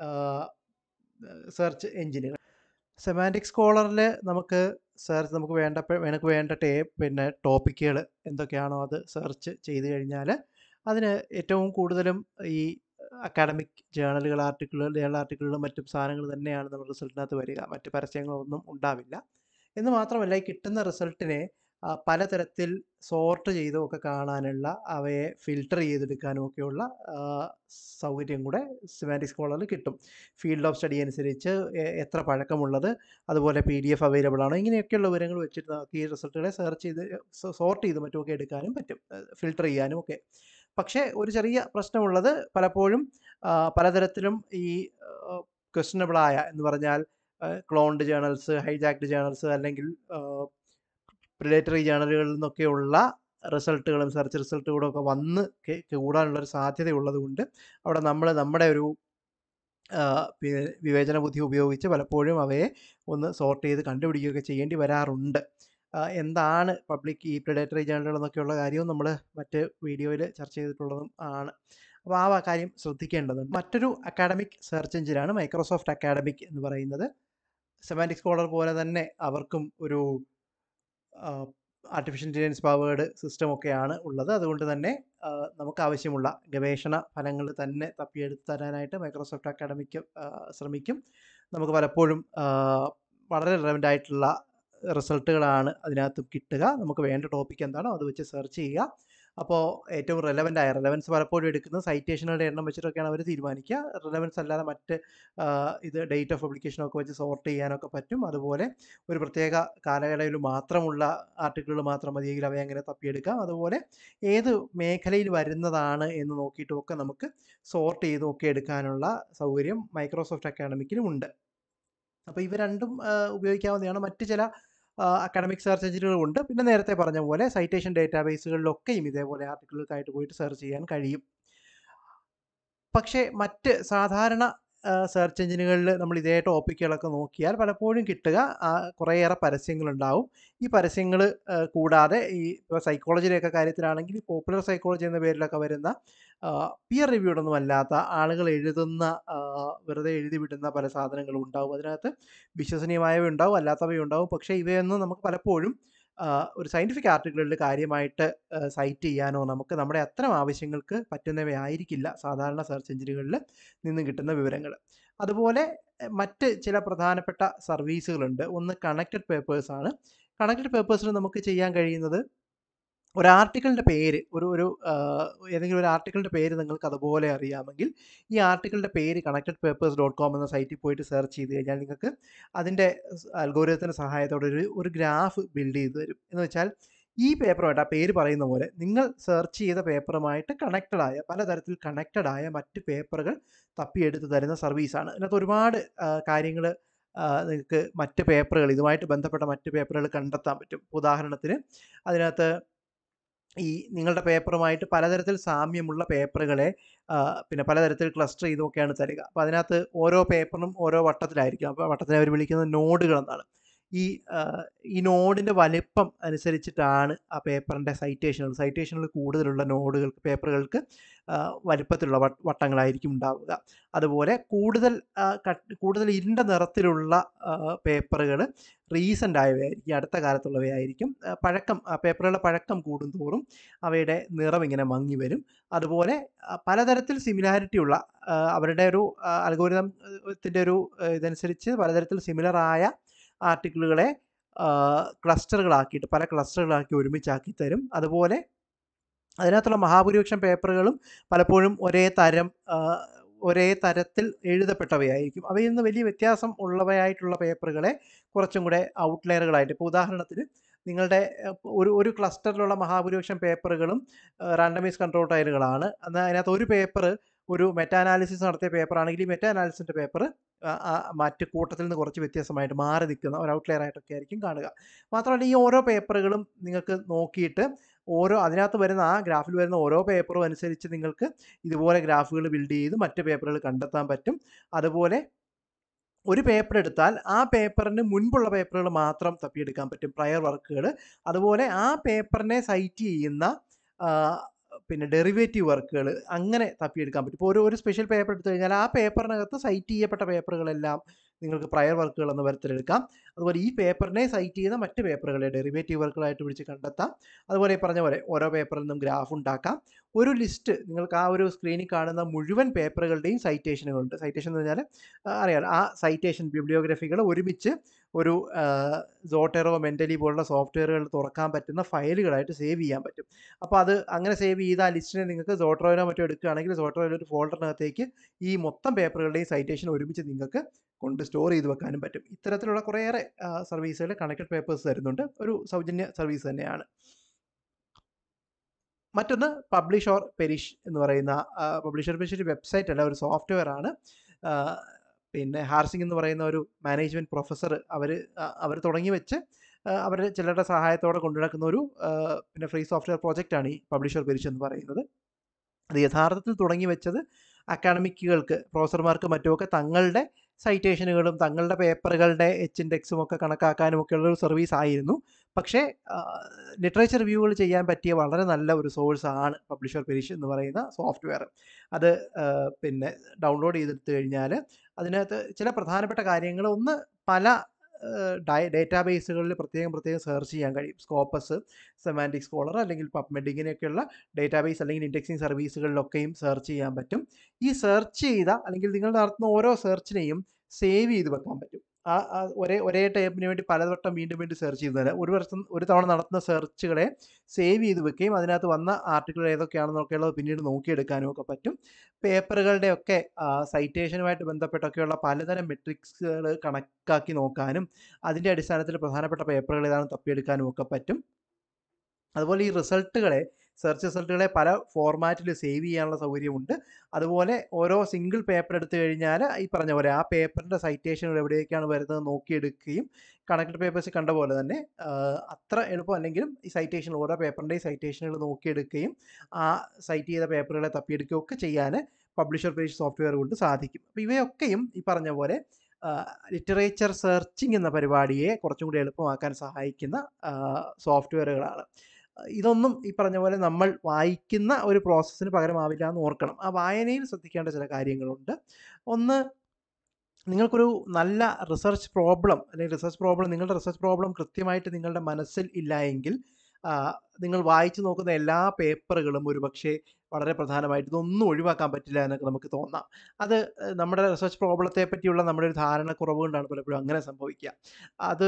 [SPEAKER 1] സെർച്ച് എഞ്ചിനുകൾ. സെമാൻറ്റിക് സ്കോളറിൽ നമുക്ക് സെർച്ച് നമുക്ക് വേണ്ട എനിക്ക് വേണ്ട ടേ പിന്നെ ടോപ്പിക്കുകൾ എന്തൊക്കെയാണോ അത് സെർച്ച് ചെയ്ത് കഴിഞ്ഞാൽ അതിന് ഏറ്റവും കൂടുതലും ഈ അക്കാഡമിക് ജേണലുകൾ, ആർട്ടിക്കിളുകൾ, ജേണൽ ആർട്ടിക്കിളുകളും മറ്റും സാധനങ്ങൾ തന്നെയാണ് നമ്മുടെ റിസൾട്ടിനകത്ത് വരിക. മറ്റ് പരസ്യങ്ങളൊന്നും ഉണ്ടാവില്ല. എന്ന് മാത്രമല്ല, ഈ കിട്ടുന്ന റിസൾട്ടിനെ പലതരത്തിൽ സോർട്ട് ചെയ്തും ഒക്കെ കാണാനുള്ള, അവയെ ഫിൽട്ടർ ചെയ്തെടുക്കാനും ഒക്കെയുള്ള സൗകര്യം കൂടെ സെമാൻറ്റിക് സ്കോളറിൽ കിട്ടും. ഫീൽഡ് ഓഫ് സ്റ്റഡി അനുസരിച്ച് എത്ര പഴക്കമുള്ളത്, അതുപോലെ പി ഡി എഫ് അവൈലബിൾ ആണോ, ഇങ്ങനെയൊക്കെയുള്ള വിവരങ്ങൾ വെച്ചിട്ട് നമുക്ക് ഈ റിസൾട്ടുകളെ സെർച്ച് ചെയ്ത് സോർട്ട് ചെയ്ത് മറ്റുമൊക്കെ എടുക്കാനും പറ്റും, ഫിൽട്ടർ ചെയ്യാനും ഒക്കെ. പക്ഷേ ഒരു ചെറിയ പ്രശ്നമുള്ളത്, പലപ്പോഴും പലതരത്തിലും ഈ ക്വസ്റ്റനബിളായ എന്ന് പറഞ്ഞാൽ ക്ലോൺഡ് ജേണൽസ്, ഹൈജാക്ഡ് ജേണൽസ് അല്ലെങ്കിൽ പ്രിഡേറ്ററി ജേണലുകളിൽ നിന്നൊക്കെയുള്ള റിസൾട്ടുകളും സെർച്ച് റിസൾട്ടുകളും ഒക്കെ വന്ന് കൂടാനുള്ളൊരു സാധ്യതയുള്ളത് കൊണ്ട് അവിടെ നമ്മൾ നമ്മുടെ ഒരു വിവേചന ബുദ്ധി ഉപയോഗിച്ച് പലപ്പോഴും അവയെ ഒന്ന് സോർട്ട് ചെയ്ത് കണ്ടുപിടിക്കുകയൊക്കെ ചെയ്യേണ്ടി വരാറുണ്ട്. എന്താണ് പബ്ലിക് ഈ പ്രിഡേറ്ററി ജേണലുകൾ എന്നൊക്കെയുള്ള കാര്യവും നമ്മൾ മറ്റ് വീഡിയോയിൽ ചർച്ച ചെയ്തിട്ടുള്ളതും ആണ്. അപ്പോൾ ആ കാര്യം ശ്രദ്ധിക്കേണ്ടതുണ്ട്. മറ്റൊരു അക്കാഡമിക് സെർച്ച് എഞ്ചിനാണ് മൈക്രോസോഫ്റ്റ് അക്കാഡമിക് എന്ന് പറയുന്നത്. സെമാൻറ്റിക് സ്കോളർ പോലെ തന്നെ അവർക്കും ഒരു ആർട്ടിഫിഷ്യൽ ഇൻ്റലിജൻസ് പവേർഡ് സിസ്റ്റം ഒക്കെയാണ് ഉള്ളത്. അതുകൊണ്ട് തന്നെ നമുക്ക് ആവശ്യമുള്ള ഗവേഷണ ഫലങ്ങൾ തന്നെ തപ്പിയെടുത്ത് തരാനായിട്ട് മൈക്രോസോഫ്റ്റ് അക്കാഡമിക് ശ്രമിക്കും. നമുക്ക് പലപ്പോഴും വളരെ റിലവൻ്റ് ആയിട്ടുള്ള റിസൾട്ടുകളാണ് അതിനകത്ത് കിട്ടുക. നമുക്ക് വേണ്ട ടോപ്പിക് എന്താണോ അത് വെച്ച് സെർച്ച് ചെയ്യുക. അപ്പോൾ ഏറ്റവും റെലവൻ്റ് ആയ, റെലവൻസ് പലപ്പോഴും എടുക്കുന്നത് സൈറ്റേഷനുകളുടെ എണ്ണം വെച്ചിട്ടൊക്കെയാണ് അവർ തീരുമാനിക്കുക. റിലവൻസ് അല്ലാതെ മറ്റ് ഇത് ഡേറ്റ് ഓഫ് പബ്ലിക്കേഷനൊക്കെ വെച്ച് സോർട്ട് ചെയ്യാനൊക്കെ പറ്റും. അതുപോലെ ഒരു പ്രത്യേക കാലയളവിൽ മാത്രമുള്ള ആർട്ടിക്കിളുകൾ മാത്രം മതിയെങ്കിൽ അവയെ അങ്ങനെ തപ്പിയെടുക്കാം. അതുപോലെ ഏത് മേഖലയിൽ വരുന്നതാണ് എന്ന് നോക്കിയിട്ടുമൊക്കെ നമുക്ക് സോർട്ട് ചെയ്തും ഒക്കെ എടുക്കാനുള്ള സൗകര്യം മൈക്രോസോഫ്റ്റ് അക്കാഡമിക്കിലും ഉണ്ട്. അപ്പോൾ ഇവ രണ്ടും ഉപയോഗിക്കാവുന്നതാണ്. മറ്റ് ചില അക്കാഡമിക് സെർച്ച് എഞ്ചിനുകളുണ്ട്. പിന്നെ നേരത്തെ പറഞ്ഞ പോലെ സൈറ്റേഷൻ ഡേറ്റാബേസുകളിലൊക്കെയും ഇതേപോലെ ആർട്ടിക്കിളുകൾക്കായിട്ട് പോയിട്ട് സെർച്ച് ചെയ്യാൻ കഴിയും. പക്ഷേ മറ്റ് സാധാരണ സെർച്ച് എഞ്ചിനുകളിൽ നമ്മൾ ഇതേ ടോപ്പിക്കുകളൊക്കെ നോക്കിയാൽ പലപ്പോഴും കിട്ടുക കുറേയേറെ പരസ്യങ്ങളുണ്ടാവും. ഈ പരസ്യങ്ങൾ കൂടാതെ ഈ ഇപ്പോൾ സൈക്കോളജിയുടെയൊക്കെ കാര്യത്തിലാണെങ്കിൽ പോപ്പുലർ സൈക്കോളജി എന്ന പേരിലൊക്കെ വരുന്ന പിയർ റിവ്യൂഡൊന്നും അല്ലാത്ത ആളുകൾ എഴുതുന്ന വെറുതെ എഴുതി വിടുന്ന പല സാധനങ്ങളും ഉണ്ടാവും. അതിനകത്ത് വിശ്വസനീയമായവ ഉണ്ടാവും, അല്ലാത്തവയും ഉണ്ടാവും. പക്ഷേ ഇവയൊന്നും നമുക്ക് പലപ്പോഴും ഒരു സയൻറ്റിഫിക് ആർട്ടിക്കിളിൽ കാര്യമായിട്ട് സൈറ്റ് ചെയ്യാനോ നമുക്ക് നമ്മുടെ അത്തരം ആവശ്യങ്ങൾക്ക് പറ്റുന്നവയായിരിക്കില്ല സാധാരണ സെർച്ച് എഞ്ചിനുകളിൽ നിന്ന് കിട്ടുന്ന വിവരങ്ങൾ. അതുപോലെ മറ്റ് ചില പ്രധാനപ്പെട്ട സർവീസുകളുണ്ട്. ഒന്ന് കണക്റ്റഡ് പേപ്പേഴ്സാണ്. കണക്റ്റഡ് പേപ്പേഴ്സിൽ നമുക്ക് ചെയ്യാൻ കഴിയുന്നത് ഒരു ആർട്ടിക്കിളിൻ്റെ പേര്, ഒരു ഒരു ഏതെങ്കിലും ഒരു ആർട്ടിക്കിളിൻ്റെ പേര് നിങ്ങൾക്ക് അതുപോലെ അറിയാമെങ്കിൽ ഈ ആർട്ടിക്കിളിൻ്റെ പേര് കണക്റ്റഡ് പേപ്പേഴ്സ് ഡോട്ട് കോം എന്ന സൈറ്റിൽ പോയിട്ട് സെർച്ച് ചെയ്ത് കഴിഞ്ഞാൽ നിങ്ങൾക്ക് അതിൻ്റെ അൽഗോരിതത്തിൻ്റെ സഹായത്തോടെ ഒരു ഒരു ഗ്രാഫ് ബിൽഡ് ചെയ്ത് തരും. എന്ന് വെച്ചാൽ ഈ പേപ്പറുമായിട്ട്, ആ പേര് പറയുന്ന പോലെ നിങ്ങൾ സെർച്ച് ചെയ്ത പേപ്പറുമായിട്ട് കണക്റ്റഡായ, പലതരത്തിൽ കണക്റ്റഡായ മറ്റ് പേപ്പറുകൾ തപ്പിയെടുത്ത് തരുന്ന സർവീസാണ്. അതിനകത്ത് ഒരുപാട് കാര്യങ്ങൾ നിങ്ങൾക്ക് മറ്റ് പേപ്പറുകൾ, ഇതുമായിട്ട് ബന്ധപ്പെട്ട മറ്റ് പേപ്പറുകൾ കണ്ടെത്താൻ പറ്റും. ഉദാഹരണത്തിന് അതിനകത്ത് ഈ നിങ്ങളുടെ പേപ്പറുമായിട്ട് പലതരത്തിൽ സാമ്യമുള്ള പേപ്പറുകളെ പിന്നെ പലതരത്തിൽ ക്ലസ്റ്റർ ചെയ്തൊക്കെയാണ് തരിക. അപ്പോൾ അതിനകത്ത് ഓരോ പേപ്പറിനും ഓരോ വട്ടത്തിലായിരിക്കും. അപ്പോൾ വട്ടത്തിനെ അവർ വിളിക്കുന്നത് നോഡുകൾ എന്നാണ്. ഈ ഈ നോഡിൻ്റെ വലിപ്പം അനുസരിച്ചിട്ടാണ് ആ പേപ്പറിൻ്റെ സൈറ്റേഷനുകൾ സൈറ്റേഷനുകൾ കൂടുതലുള്ള നോഡുകൾക്ക്, പേപ്പറുകൾക്ക് വലിപ്പത്തിലുള്ള വട്ടങ്ങളായിരിക്കും ഉണ്ടാവുക. അതുപോലെ കൂടുതൽ കൂടുതൽ ഇരുണ്ട നിറത്തിലുള്ള പേപ്പറുകൾ റീസെൻ്റ് ആയവയായിരിക്കും, അടുത്ത കാലത്തുള്ളവയായിരിക്കും. പഴക്കം, പേപ്പറുകളുടെ പഴക്കം കൂടുന്തോറും അവയുടെ നിറം ഇങ്ങനെ മങ്ങി വരും. അതുപോലെ പലതരത്തിൽ സിമിലാരിറ്റി ഉള്ള, അവരുടെ ഒരു അൽഗോരിതത്തിൻ്റെ ഒരു ഇതനുസരിച്ച് പലതരത്തിൽ സിമിലറായ ആർട്ടിക്കിളുകളെ ക്ലസ്റ്ററുകളാക്കിയിട്ട് പല ക്ലസ്റ്ററുകളാക്കി ഒരുമിച്ചാക്കി തരും. അതുപോലെ അതിനകത്തുള്ള മഹാഭൂരിപക്ഷം പേപ്പറുകളും പലപ്പോഴും ഒരേ തരം ഒരേ തരത്തിൽ എഴുതപ്പെട്ടവയായിരിക്കും. അവയിൽ നിന്ന് വലിയ വ്യത്യാസം ഉള്ളവയായിട്ടുള്ള പേപ്പറുകളെ കുറച്ചും കൂടെ ഔട്ട്ലയറുകളായിട്ട്, ഇപ്പോൾ ഉദാഹരണത്തിന് നിങ്ങളുടെ ഒരു ഒരു ക്ലസ്റ്ററിലുള്ള മഹാഭൂരിപക്ഷം പേപ്പറുകളും റാൻഡമൈസ് കൺട്രോൾ ട്രയലുകളാണ്. എന്നാൽ അതിനകത്ത് ഒരു പേപ്പർ ഒരു മെറ്റാ അനാലിസിസ് നടത്തിയ പേപ്പറാണെങ്കിൽ ഈ മെറ്റാ അനാലിസിൻ്റെ പേപ്പർ മറ്റ് കൂട്ടത്തിൽ നിന്ന് കുറച്ച് വ്യത്യസ്തമായിട്ട് മാറി നിൽക്കുന്ന ഒരു ഔട്ട്ലെയർ ആയിട്ടൊക്കെ ആയിരിക്കും കാണുക. മാത്രമല്ല ഈ ഓരോ പേപ്പറുകളും നിങ്ങൾക്ക് നോക്കിയിട്ട് ഓരോ അതിനകത്ത് വരുന്ന ആ ഗ്രാഫിൽ വരുന്ന ഓരോ പേപ്പറും അനുസരിച്ച് നിങ്ങൾക്ക് ഇതുപോലെ ഗ്രാഫുകൾ ബിൽഡ് ചെയ്ത് മറ്റ് പേപ്പറുകൾ കണ്ടെത്താൻ പറ്റും. അതുപോലെ ഒരു പേപ്പർ എടുത്താൽ ആ പേപ്പറിന് മുൻപുള്ള പേപ്പറുകൾ മാത്രം തപ്പിയെടുക്കാൻ പറ്റും, പ്രയർ വർക്കുകൾ. അതുപോലെ ആ പേപ്പറിനെ സൈറ്റ് ചെയ്യുന്ന പിന്നെ ഡെറിവേറ്റീവ് വർക്കുകൾ അങ്ങനെ തപ്പിയെടുക്കാൻ പറ്റും. ഇപ്പോൾ ഒരു ഒരു സ്പെഷ്യൽ പേപ്പർ എടുത്തു കഴിഞ്ഞാൽ ആ പേപ്പറിനകത്ത് സൈറ്റ് ചെയ്യപ്പെട്ട പേപ്പറുകളെല്ലാം നിങ്ങൾക്ക് പ്രയർ വർക്കുകൾ എന്ന തരത്തിലെടുക്കാം. അതുപോലെ ഈ പേപ്പറിനെ സൈറ്റ് ചെയ്ത മറ്റ് പേപ്പറുകളെ ഡെറിവേറ്റീവ് വർക്കുകളായിട്ട് പിടിച്ച് കണ്ടെത്താം. അതുപോലെ ഈ പറഞ്ഞ പോലെ ഓരോ പേപ്പറിൽ നിന്നും ഗ്രാഫ് ഉണ്ടാക്കാം. ഒരു ലിസ്റ്റ് നിങ്ങൾക്ക് ആ ഒരു സ്ക്രീനിൽ കാണുന്ന മുഴുവൻ പേപ്പറുകളുടെയും സൈറ്റേഷനുകളുണ്ട്. സൈറ്റേഷൻ എന്ന് പറഞ്ഞാൽ അറിയാം, ആ സൈറ്റേഷൻ ബിബ്ലിയോഗ്രഫികൾ ഒരുമിച്ച് ഒരു സോട്ടേറോ മെൻ്റലി പോലുള്ള സോഫ്റ്റ്വെയറുകൾ തുറക്കാൻ പറ്റുന്ന ഫയലുകളായിട്ട് സേവ് ചെയ്യാൻ പറ്റും. അപ്പോൾ അത് അങ്ങനെ സേവ് ചെയ്ത ആ ലിസ്റ്റിനെ നിങ്ങൾക്ക് സോട്ടറോയിലോ മറ്റോ എടുക്കുകയാണെങ്കിൽ സോട്ടറോയിലോ ഒരു ഫോൾഡറിനകത്തേക്ക് ഈ മൊത്തം പേപ്പറുകളുടെയും സൈറ്റേഷൻ ഒരുമിച്ച് നിങ്ങൾക്ക് കൊണ്ട് സ്റ്റോർ ചെയ്ത് വെക്കാനും പറ്റും. ഇത്തരത്തിലുള്ള കുറേയേറെ സർവീസുകൾ കണക്റ്റഡ് പേപ്പേഴ്സ് തരുന്നുണ്ട്. ഒരു സൗജന്യ സർവീസ് തന്നെയാണ്. മറ്റൊന്ന് പബ്ലിഷ് ഓർ പെരിഷ് എന്ന് പറയുന്ന, പബ്ലിഷ് ഓർ പെരിഷ് ഒരു വെബ്സൈറ്റ് അല്ല, ഒരു സോഫ്റ്റ്വെയർ ആണ്. പിന്നെ ഹാർസിംഗ് എന്ന് പറയുന്ന ഒരു മാനേജ്മെൻറ്റ് പ്രൊഫസർ അവർ അവർ തുടങ്ങി വെച്ച് അവർ ചിലരുടെ സഹായത്തോടെ കൊണ്ടുനടക്കുന്ന ഒരു പിന്നെ ഫ്രീ സോഫ്റ്റ്വെയർ പ്രോജക്റ്റാണ് ഈ പബ്ലിഷ് ഓർ പെരിഷ് എന്ന് പറയുന്നത്. അത് യഥാർത്ഥത്തിൽ തുടങ്ങി വെച്ചത് അക്കാഡമിക്കുകൾക്ക്, പ്രൊഫസർമാർക്ക് മറ്റുമൊക്കെ തങ്ങളുടെ സൈറ്റേഷനുകളും തങ്ങളുടെ പേപ്പറുകളുടെ എച്ച് ഇൻഡെക്സും ഒക്കെ കണക്കാക്കാനും ഒക്കെയുള്ള ഒരു സർവീസ് ആയിരുന്നു. പക്ഷേ ലിറ്ററേച്ചർ റിവ്യൂകൾ ചെയ്യാൻ പറ്റിയ വളരെ നല്ല ഒരു സോഴ്സാണ് പബ്ലിഷർ പെരിഷ് എന്ന് പറയുന്ന സോഫ്റ്റ്വെയർ. അത് പിന്നെ ഡൗൺലോഡ് ചെയ്തെടുത്തു കഴിഞ്ഞാൽ അതിനകത്ത് ചില പ്രധാനപ്പെട്ട കാര്യങ്ങൾ, ഒന്ന് പല ഡൈ ഡേറ്റാബേസുകളിൽ പ്രത്യേകം പ്രത്യേകം സെർച്ച് ചെയ്യാൻ കഴിയും. സ്കോപ്പസ്, സെമാൻറ്റിക് സ്കോളർ അല്ലെങ്കിൽ പബ്മെഡ് ഇങ്ങനെയൊക്കെയുള്ള ഡേറ്റാബേസ് അല്ലെങ്കിൽ ഇൻഡെക്സിങ് സർവീസുകളിലൊക്കെയും സെർച്ച് ചെയ്യാൻ പറ്റും. ഈ സെർച്ച് ചെയ്ത അല്ലെങ്കിൽ നിങ്ങൾ നടത്തുന്ന ഓരോ സെർച്ചിനെയും സേവ് ചെയ്ത് വെക്കാൻ പറ്റും. ആ ഒരേ ഒരേ ടൈപ്പിന് വേണ്ടി പലവട്ടം വീണ്ടും വീണ്ടും സെർച്ച് ചെയ്തത് ഒരു വർഷം ഒരു തവണ നടത്തുന്ന സെർച്ചുകളെ സേവ് ചെയ്ത് വെക്കുകയും അതിനകത്ത് വന്ന ആർട്ടിക്കിൾ ഏതൊക്കെയാണെന്നൊക്കെയുള്ളത് പിന്നീട് നോക്കിയെടുക്കാനും ഒക്കെ പറ്റും. പേപ്പറുകളുടെയൊക്കെ സൈറ്റേഷനുമായിട്ട് ബന്ധപ്പെട്ടൊക്കെയുള്ള പലതരം മെട്രിക്സുകൾ കണക്കാക്കി നോക്കാനും അതിൻ്റെ അടിസ്ഥാനത്തിൽ പ്രധാനപ്പെട്ട പേപ്പറുകൾ ഏതാണെന്ന് തപ്പിയെടുക്കാനും ഒക്കെ പറ്റും. അതുപോലെ ഈ റിസൾട്ടുകളെ, സെർച്ച് റിസൾട്ടുകളെ പല ഫോർമാറ്റിൽ സേവ് ചെയ്യാനുള്ള സൗകര്യമുണ്ട്. അതുപോലെ ഓരോ സിംഗിൾ പേപ്പർ എടുത്തു കഴിഞ്ഞാൽ ഈ പറഞ്ഞ പോലെ ആ പേപ്പറിൻ്റെ സൈറ്റേഷനുകൾ എവിടേക്കാണ് വരുന്നത് നോക്കിയെടുക്കുകയും കണക്റ്റഡ് പേപ്പേഴ്സ് കണ്ട പോലെ തന്നെ അത്ര എളുപ്പം അല്ലെങ്കിലും ഈ സൈറ്റേഷൻ ഓരോ പേപ്പറിൻ്റെയും സൈറ്റേഷനുകൾ നോക്കിയെടുക്കുകയും ആ സൈറ്റ് ചെയ്ത പേപ്പറുകളെ തപ്പിയെടുക്കുകയും ഒക്കെ ചെയ്യാൻ പബ്ലിഷർ പേജ് സോഫ്റ്റ്വെയർ കൊണ്ട് സാധിക്കും. അപ്പോൾ ഇവയൊക്കെയും ഈ പറഞ്ഞ പോലെ ലിറ്ററേച്ചർ സെർച്ചിങ് എന്ന പരിപാടിയെ കുറച്ചും കൂടി എളുപ്പമാക്കാൻ സഹായിക്കുന്ന സോഫ്റ്റ്വെയറുകളാണ്. ഇതൊന്നും ഈ പറഞ്ഞ പോലെ നമ്മൾ വായിക്കുന്ന ഒരു പ്രോസസ്സിന് പകരമാവില്ല എന്ന് ഓർക്കണം. ആ വായനയിൽ ശ്രദ്ധിക്കേണ്ട ചില കാര്യങ്ങളുണ്ട്. ഒന്ന്, നിങ്ങൾക്കൊരു നല്ല റിസർച്ച് പ്രോബ്ലം അല്ലെങ്കിൽ റിസർച്ച് പ്രോബ്ലം നിങ്ങളുടെ റിസർച്ച് പ്രോബ്ലം കൃത്യമായിട്ട് നിങ്ങളുടെ മനസ്സിൽ ഇല്ല എങ്കിൽ നിങ്ങൾ വായിച്ചു നോക്കുന്ന എല്ലാ പേപ്പറുകളും ഒരുപക്ഷെ വളരെ പ്രധാനമായിട്ട് ഇതൊന്നും ഒഴിവാക്കാൻ പറ്റില്ല എന്നൊക്കെ നമുക്ക് തോന്നാം. അത് നമ്മുടെ റിസർച്ച് പ്രോബ്ലത്തെ പറ്റിയുള്ള നമ്മുടെ ഒരു ധാരണക്കുറവ് കൊണ്ടാണ് പലപ്പോഴും അങ്ങനെ സംഭവിക്കുക. അത്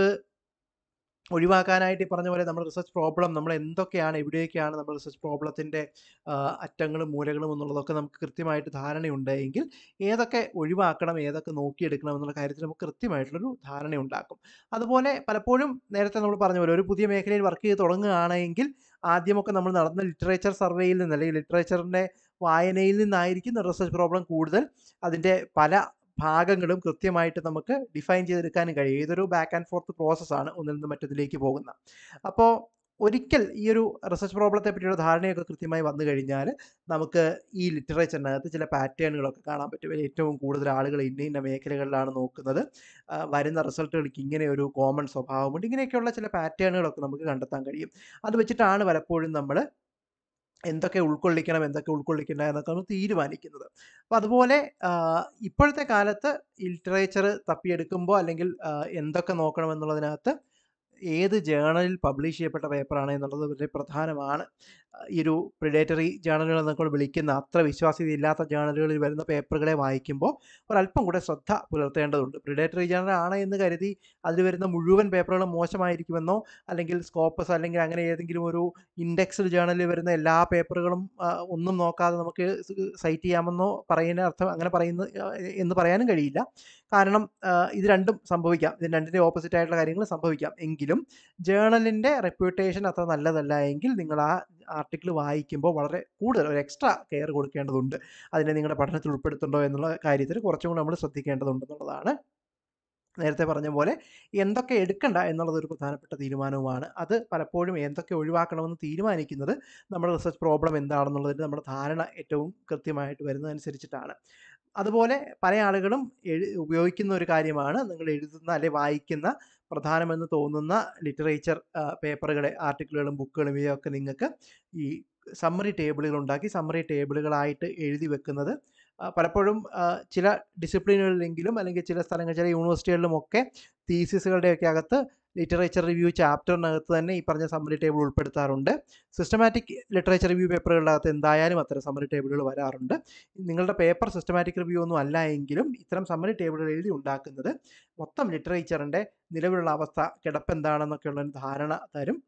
[SPEAKER 1] ഒഴിവാക്കാനായിട്ട് ഈ പറഞ്ഞ പോലെ നമ്മൾ റിസർച്ച് പ്രോബ്ലം നമ്മൾ എന്തൊക്കെയാണ്, എവിടെയൊക്കെയാണ് നമ്മൾ റിസർച്ച് പ്രോബ്ലത്തിൻ്റെ അറ്റങ്ങളും മൂലകളും എന്നുള്ളതൊക്കെ നമുക്ക് കൃത്യമായിട്ട് ധാരണയുണ്ടെങ്കിൽ ഏതൊക്കെ ഒഴിവാക്കണം, ഏതൊക്കെ നോക്കിയെടുക്കണം എന്നുള്ള കാര്യത്തിൽ നമുക്ക് കൃത്യമായിട്ടുള്ളൊരു ധാരണ ഉണ്ടാക്കും. അതുപോലെ പലപ്പോഴും നേരത്തെ നമ്മൾ പറഞ്ഞ പോലെ ഒരു പുതിയ മേഖലയിൽ വർക്ക് ചെയ്ത് തുടങ്ങുകയാണെങ്കിൽ ആദ്യമൊക്കെ നമ്മൾ നടന്ന ലിറ്ററേച്ചർ സർവേയിൽ നിന്ന് അല്ലെങ്കിൽ ലിറ്ററേച്ചറിൻ്റെ വായനയിൽ നിന്നായിരിക്കും റിസർച്ച് പ്രോബ്ലം കൂടുതൽ അതിൻ്റെ പല ഭാഗങ്ങളും കൃത്യമായിട്ട് നമുക്ക് ഡിഫൈൻ ചെയ്തെടുക്കാനും കഴിയും. ഇതൊരു ബാക്ക് ആൻഡ് ഫോർത്ത് പ്രോസസ്സാണ് ഒന്നിൽ നിന്ന് മറ്റൊന്നിലേക്ക് പോകുന്ന. അപ്പോൾ ഒരിക്കൽ ഈ ഒരു റിസർച്ച് പ്രോബ്ലത്തെ പറ്റിയുള്ള ധാരണയൊക്കെ കൃത്യമായി വന്നു കഴിഞ്ഞാൽ നമുക്ക് ഈ ലിറ്ററേച്ചറിനകത്ത് ചില പാറ്റേണുകളൊക്കെ കാണാൻ പറ്റും. ഏറ്റവും കൂടുതൽ ആളുകൾ ഇന്ന ഇന്ന മേഖലകളിലാണ് നോക്കുന്നത്, വരുന്ന റിസൾട്ടുകൾക്ക് ഇങ്ങനെ ഒരു കോമൺ സ്വഭാവമുണ്ട്, ഇങ്ങനെയൊക്കെയുള്ള ചില പാറ്റേണുകളൊക്കെ നമുക്ക് കണ്ടെത്താൻ കഴിയും. അത് വെച്ചിട്ടാണ് പലപ്പോഴും നമ്മൾ എന്തൊക്കെ ഉൾക്കൊള്ളിക്കണം, എന്തൊക്കെ ഉൾക്കൊള്ളിക്കേണ്ട എന്നൊക്കെ നമ്മൾ തീരുമാനിക്കുന്നത്. അപ്പോൾ അതുപോലെ ഇപ്പോഴത്തെ കാലത്ത് ലിറ്ററേച്ചർ തപ്പിയെടുക്കുമ്പോൾ അല്ലെങ്കിൽ എന്തൊക്കെ നോക്കണം എന്നുള്ളതിനകത്ത് ഏത് ജേണലിൽ പബ്ലിഷ് ചെയ്യപ്പെട്ട പേപ്പറാണ് എന്നുള്ളത് വളരെ പ്രധാനമാണ്. ഈ ഒരു പ്രിഡേറ്ററി ജേണലുകൾ എന്നൊക്കെ വിളിക്കുന്ന അത്ര വിശ്വാസ്യതയില്ലാത്ത ജേണലുകളിൽ വരുന്ന പേപ്പറുകളെ വായിക്കുമ്പോൾ ഒരല്പം കൂടെ ശ്രദ്ധ പുലർത്തേണ്ടതുണ്ട്. പ്രിഡേറ്ററി ജേണൽ ആണ് എന്ന് കരുതി അതിൽ വരുന്ന മുഴുവൻ പേപ്പറുകളും മോശമായിരിക്കുമെന്നോ അല്ലെങ്കിൽ സ്കോപ്പസ് അല്ലെങ്കിൽ അങ്ങനെ ഏതെങ്കിലും ഒരു ഇൻഡെക്സ്ഡ് ജേണലിൽ വരുന്ന എല്ലാ പേപ്പറുകളും ഒന്നും നോക്കാതെ നമുക്ക് സൈറ്റ് ചെയ്യാമെന്നോ പറയുന്ന അർത്ഥം അങ്ങനെ പറയുന്ന എന്ന് പറയാനും കഴിയില്ല. കാരണം ഇത് രണ്ടും സംഭവിക്കാം, ഇത് രണ്ടിൻ്റെ ഓപ്പോസിറ്റ് ആയിട്ടുള്ള കാര്യങ്ങൾ സംഭവിക്കാം. എങ്കിലും ജേണലിൻ്റെ റെപ്യൂട്ടേഷൻ അത്ര നല്ലതല്ല എങ്കിൽ നിങ്ങൾ ആ ആർട്ടിക്കിൾ വായിക്കുമ്പോൾ വളരെ കൂടുതൽ ഒരു എക്സ്ട്രാ കെയർ കൊടുക്കേണ്ടതുണ്ട്. അതിനെ നിങ്ങളുടെ പഠനത്തിൽ ഉൾപ്പെടുത്തുന്നുണ്ടോ എന്നുള്ള കാര്യത്തിൽ കുറച്ചും കൂടി നമ്മൾ ശ്രദ്ധിക്കേണ്ടതുണ്ടെന്നുള്ളതാണ്. നേരത്തെ പറഞ്ഞ പോലെ എന്തൊക്കെ എടുക്കണ്ട എന്നുള്ളതൊരു പ്രധാനപ്പെട്ട തീരുമാനവുമാണ്. അത് പലപ്പോഴും എന്തൊക്കെ ഒഴിവാക്കണമെന്ന് തീരുമാനിക്കുന്നത് നമ്മുടെ റിസർച്ച് പ്രോബ്ലം എന്താണെന്നുള്ളതിന് നമ്മുടെ ധാരണ ഏറ്റവും കൃത്യമായിട്ട് വരുന്നതനുസരിച്ചിട്ടാണ്. അതുപോലെ പല ആളുകളും എഴു ഉപയോഗിക്കുന്ന ഒരു കാര്യമാണ് നിങ്ങൾ എഴുതുന്ന അല്ലെ വായിക്കുന്ന പ്രധാനമെന്ന് തോന്നുന്ന ലിറ്ററേച്ചർ പേപ്പറുകളെ, ആർട്ടിക്കിളുകളും ബുക്കുകളും ഇവയൊക്കെ നിങ്ങൾക്ക് ഈ സമ്മറി ടേബിളുകൾ ഉണ്ടാക്കി സമ്മറി ടേബിളുകളായിട്ട് എഴുതി വെക്കുന്നത്. പലപ്പോഴും ചില ഡിസിപ്ലിനുകളിലെങ്കിലും അല്ലെങ്കിൽ ചില സ്ഥലങ്ങൾ ചില യൂണിവേഴ്സിറ്റികളിലുമൊക്കെ തീസിസുകളുടെയൊക്കെ അകത്ത് ലിറ്ററേച്ചർ റിവ്യൂ ചാപ്റ്ററിനകത്ത് തന്നെ ഈ പറഞ്ഞ സമ്മറി ടേബിൾ ഉൾപ്പെടുത്താറുണ്ട്. സിസ്റ്റമാറ്റിക് ലിറ്ററേച്ചർ റിവ്യൂ പേപ്പറുകളിനകത്ത് എന്തായാലും അത്തരം സമ്മറി ടേബിളുകൾ വരാറുണ്ട്. നിങ്ങളുടെ പേപ്പർ സിസ്റ്റമാറ്റിക് റിവ്യൂ ഒന്നും അല്ല എങ്കിലും ഇത്തരം സമ്മറി ടേബിളുകൾ എഴുതി ഉണ്ടാക്കുന്നത് മൊത്തം ലിറ്ററേച്ചറിൻ്റെ നിലവിലുള്ള അവസ്ഥ, കിടപ്പ് എന്താണെന്നൊക്കെയുള്ള ധാരണ തരും.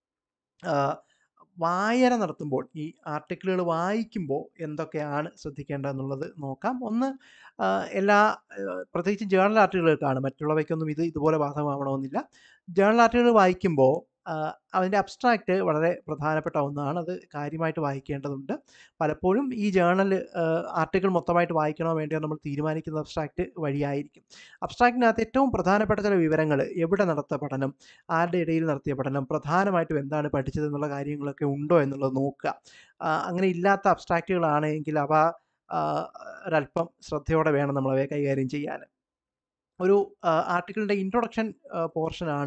[SPEAKER 1] വായന നടത്തുമ്പോൾ ഈ ആർട്ടിക്കിളുകൾ വായിക്കുമ്പോൾ എന്തൊക്കെയാണ് ശ്രദ്ധിക്കേണ്ടതെന്നുള്ളത് നോക്കാം. ഒന്ന്, എല്ലാ പ്രത്യേകിച്ച് ജേണൽ ആർട്ടിക്കിളുകൾക്കാണ്, മറ്റുള്ളവയ്ക്കൊന്നും ഇത് ഇതുപോലെ ബാധകമാവണമെന്നില്ല. ജേണൽ ആർട്ടിക്കിൾ വായിക്കുമ്പോൾ അതിൻ്റെ അബ്സ്ട്രാക്റ്റ് വളരെ പ്രധാനപ്പെട്ട ഒന്നാണ്. അത് കാര്യമായിട്ട് വായിക്കേണ്ടതുണ്ട്. പലപ്പോഴും ഈ ജേണൽ ആർട്ടിക്കിൾ മൊത്തമായിട്ട് വായിക്കണോ വേണ്ടിയോ നമ്മൾ തീരുമാനിക്കുന്ന അബ്സ്ട്രാക്റ്റ് വഴിയായിരിക്കും. അബ്സ്ട്രാക്റ്റിനകത്ത് ഏറ്റവും പ്രധാനപ്പെട്ട ചില വിവരങ്ങൾ, എവിടെ നടത്തിയ പഠനം, ആരുടെ ഇടയിൽ നടത്തിയ പഠനം, പ്രധാനമായിട്ടും എന്താണ് പഠിച്ചത് എന്നുള്ള കാര്യങ്ങളൊക്കെ ഉണ്ടോ എന്നുള്ളത് നോക്കുക. അങ്ങനെ ഇല്ലാത്ത അബ്സ്ട്രാക്റ്റുകളാണെങ്കിൽ അവ ഒരല്പം ശ്രദ്ധയോടെ വേണം നമ്മളവയെ കൈകാര്യം ചെയ്യാൻ. ഒരു ആർട്ടിക്കിളിൻ്റെ ഇൻട്രൊഡക്ഷൻ പോർഷനാണ്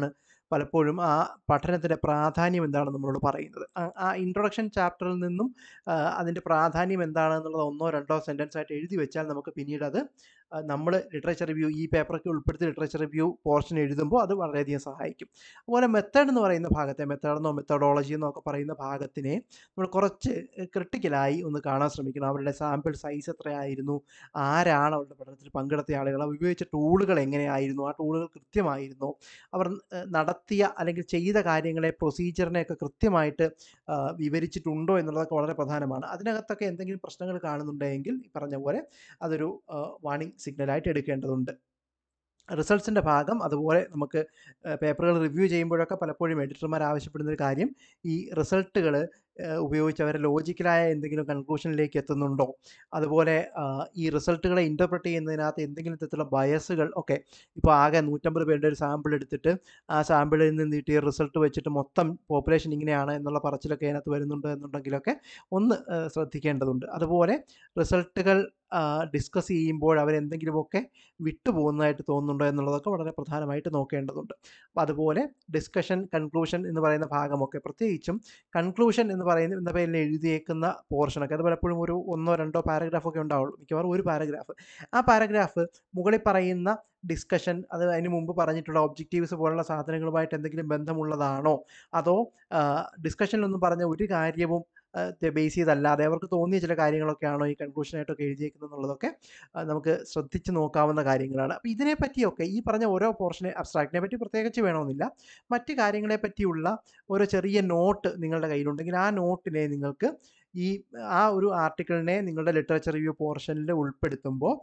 [SPEAKER 1] പലപ്പോഴും ആ പഠനത്തിൻ്റെ പ്രാധാന്യം എന്താണെന്ന് നമ്മളോട് പറയുന്നത്. ആ ഇൻട്രൊഡക്ഷൻ ചാപ്റ്ററിൽ നിന്നും അതിൻ്റെ പ്രാധാന്യം എന്താണെന്നുള്ളത് ഒന്നോ രണ്ടോ സെൻറ്റൻസ് ആയിട്ട് എഴുതി വെച്ചാൽ നമുക്ക് പിന്നീട് അത് നമ്മൾ ലിറ്ററേച്ചർ റിവ്യൂ ഈ പേപ്പറൊക്കെ ഉൾപ്പെടുത്തി ലിറ്ററേച്ചർ റിവ്യൂ പോർഷൻ എഴുതുമ്പോൾ അത് വളരെയധികം സഹായിക്കും. അതുപോലെ മെത്തേഡ് എന്ന് പറയുന്ന ഭാഗത്തെ, മെത്തേഡെന്നോ മെത്തഡോളജി എന്നോ ഒക്കെ പറയുന്ന ഭാഗത്തിനെ നമ്മൾ കുറച്ച് ക്രിട്ടിക്കലായി ഒന്ന് കാണാൻ ശ്രമിക്കണം. അവരുടെ സാമ്പിൾ സൈസ് എത്രയായിരുന്നു, ആരാണ് അവരുടെ പഠനത്തിൽ പങ്കെടുത്ത ആളുകൾ, അവർ ഉപയോഗിച്ച ടൂളുകൾ എങ്ങനെയായിരുന്നു, ആ ടൂളുകൾ കൃത്യമായിരുന്നോ, അവർ നടത്തിയ അല്ലെങ്കിൽ ചെയ്ത കാര്യങ്ങളെ, പ്രൊസീജിയറിനെയൊക്കെ കൃത്യമായിട്ട് വിവരിച്ചിട്ടുണ്ടോ എന്നുള്ളതൊക്കെ വളരെ പ്രധാനമാണ്. അതിനകത്തൊക്കെ എന്തെങ്കിലും പ്രശ്നങ്ങൾ കാണുന്നുണ്ടെങ്കിൽ ഈ പറഞ്ഞ പോലെ അതൊരു വാർണിംഗ് സിഗ്നലായിട്ട് എടുക്കേണ്ടതുണ്ട്. റിസൾട്ട്സിൻ്റെ ഭാഗം അതുപോലെ നമുക്ക് പേപ്പറുകൾ റിവ്യൂ ചെയ്യുമ്പോഴൊക്കെ പലപ്പോഴും എഡിറ്റർമാർ ആവശ്യപ്പെടുന്നൊരു കാര്യം ഈ റിസൾട്ടുകൾ ഉപയോഗിച്ച് അവർ ലോജിക്കലായ എന്തെങ്കിലും കൺക്ലൂഷനിലേക്ക് എത്തുന്നുണ്ടോ, അതുപോലെ ഈ റിസൾട്ടുകളെ ഇൻ്റർപ്രറ്റ് ചെയ്യുന്നതിനകത്ത് എന്തെങ്കിലും തരത്തിലുള്ള ബയസുകൾ ഒക്കെ, ഇപ്പോൾ ആകെ നൂറ്റമ്പത് പേരുടെ ഒരു സാമ്പിൾ എടുത്തിട്ട് ആ സാമ്പിളിൽ നിന്ന് കിട്ടിയ റിസൾട്ട് വെച്ചിട്ട് മൊത്തം പോപ്പുലേഷൻ ഇങ്ങനെയാണ് എന്നുള്ള പറച്ചിലൊക്കെ അതിനകത്ത് വരുന്നുണ്ട് എന്നുണ്ടെങ്കിലൊക്കെ ഒന്ന് ശ്രദ്ധിക്കേണ്ടതുണ്ട്. അതുപോലെ റിസൾട്ടുകൾ ഡിസ്കസ് ചെയ്യുമ്പോൾ അവരെന്തെങ്കിലുമൊക്കെ വിട്ടുപോകുന്നതായിട്ട് തോന്നുന്നുണ്ടോ എന്നുള്ളതൊക്കെ വളരെ പ്രധാനമായിട്ട് നോക്കേണ്ടതുണ്ട്. അപ്പോൾ അതുപോലെ ഡിസ്കഷൻ, കൺക്ലൂഷൻ എന്ന് പറയുന്ന ഭാഗമൊക്കെ, പ്രത്യേകിച്ചും കൺക്ലൂഷൻ എന്ന് പറയുന്ന എന്ന പേരിൽ എഴുതിയേക്കുന്ന പോർഷനൊക്കെ അത് പലപ്പോഴും ഒരു ഒന്നോ രണ്ടോ പാരഗ്രാഫൊക്കെ ഉണ്ടാവുള്ളൂ, മിക്കവാറും ഒരു പാരഗ്രാഫ്. ആ പാരഗ്രാഫ് മുകളിൽ പറയുന്ന ഡിസ്കഷൻ, അത് അതിന് മുമ്പ് പറഞ്ഞിട്ടുള്ള ഒബ്ജക്റ്റീവ്സ് പോലുള്ള സാധനങ്ങളുമായിട്ട് എന്തെങ്കിലും ബന്ധമുള്ളതാണോ, അതോ ഡിസ്കഷനിലൊന്നും പറഞ്ഞ ഒരു കാര്യവും ബേസ് ചെയ്തല്ലാതെ അവർക്ക് തോന്നിയ ചില കാര്യങ്ങളൊക്കെയാണോ ഈ കൺക്ലൂഷനായിട്ടൊക്കെ എഴുതിയേക്കുന്നത് എന്നുള്ളതൊക്കെ നമുക്ക് ശ്രദ്ധിച്ച് നോക്കാവുന്ന കാര്യങ്ങളാണ്. അപ്പോൾ ഇതിനെപ്പറ്റിയൊക്കെ ഈ പറഞ്ഞ ഓരോ പോർഷനെ, അബ്സ്ട്രാക്റ്റിനെ പറ്റി പ്രത്യേകിച്ച് വേണമെന്നില്ല, മറ്റ് കാര്യങ്ങളെ പറ്റിയുള്ള ഒരു ചെറിയ നോട്ട് നിങ്ങളുടെ കയ്യിലുണ്ടെങ്കിൽ ആ നോട്ടിനെ നിങ്ങൾക്ക് ഈ ആ ഒരു ആർട്ടിക്കിളിനെ നിങ്ങളുടെ ലിറ്ററേച്ചർ റിവ്യൂ പോർഷനിൽ ഉൾപ്പെടുത്തുമ്പോൾ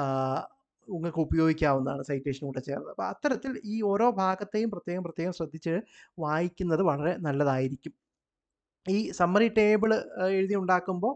[SPEAKER 1] നിങ്ങൾക്ക് ഉപയോഗിക്കാവുന്നതാണ്, സൈറ്റേഷൻ കൂടെ ചേർന്ന്. അപ്പോൾ അത്തരത്തിൽ ഈ ഓരോ ഭാഗത്തെയും പ്രത്യേകം പ്രത്യേകം ശ്രദ്ധിച്ച് വായിക്കുന്നത് വളരെ നല്ലതായിരിക്കും. ഈ സമ്മറി ടേബിൾ എഴുതി ഉണ്ടാക്കുമ്പോൾ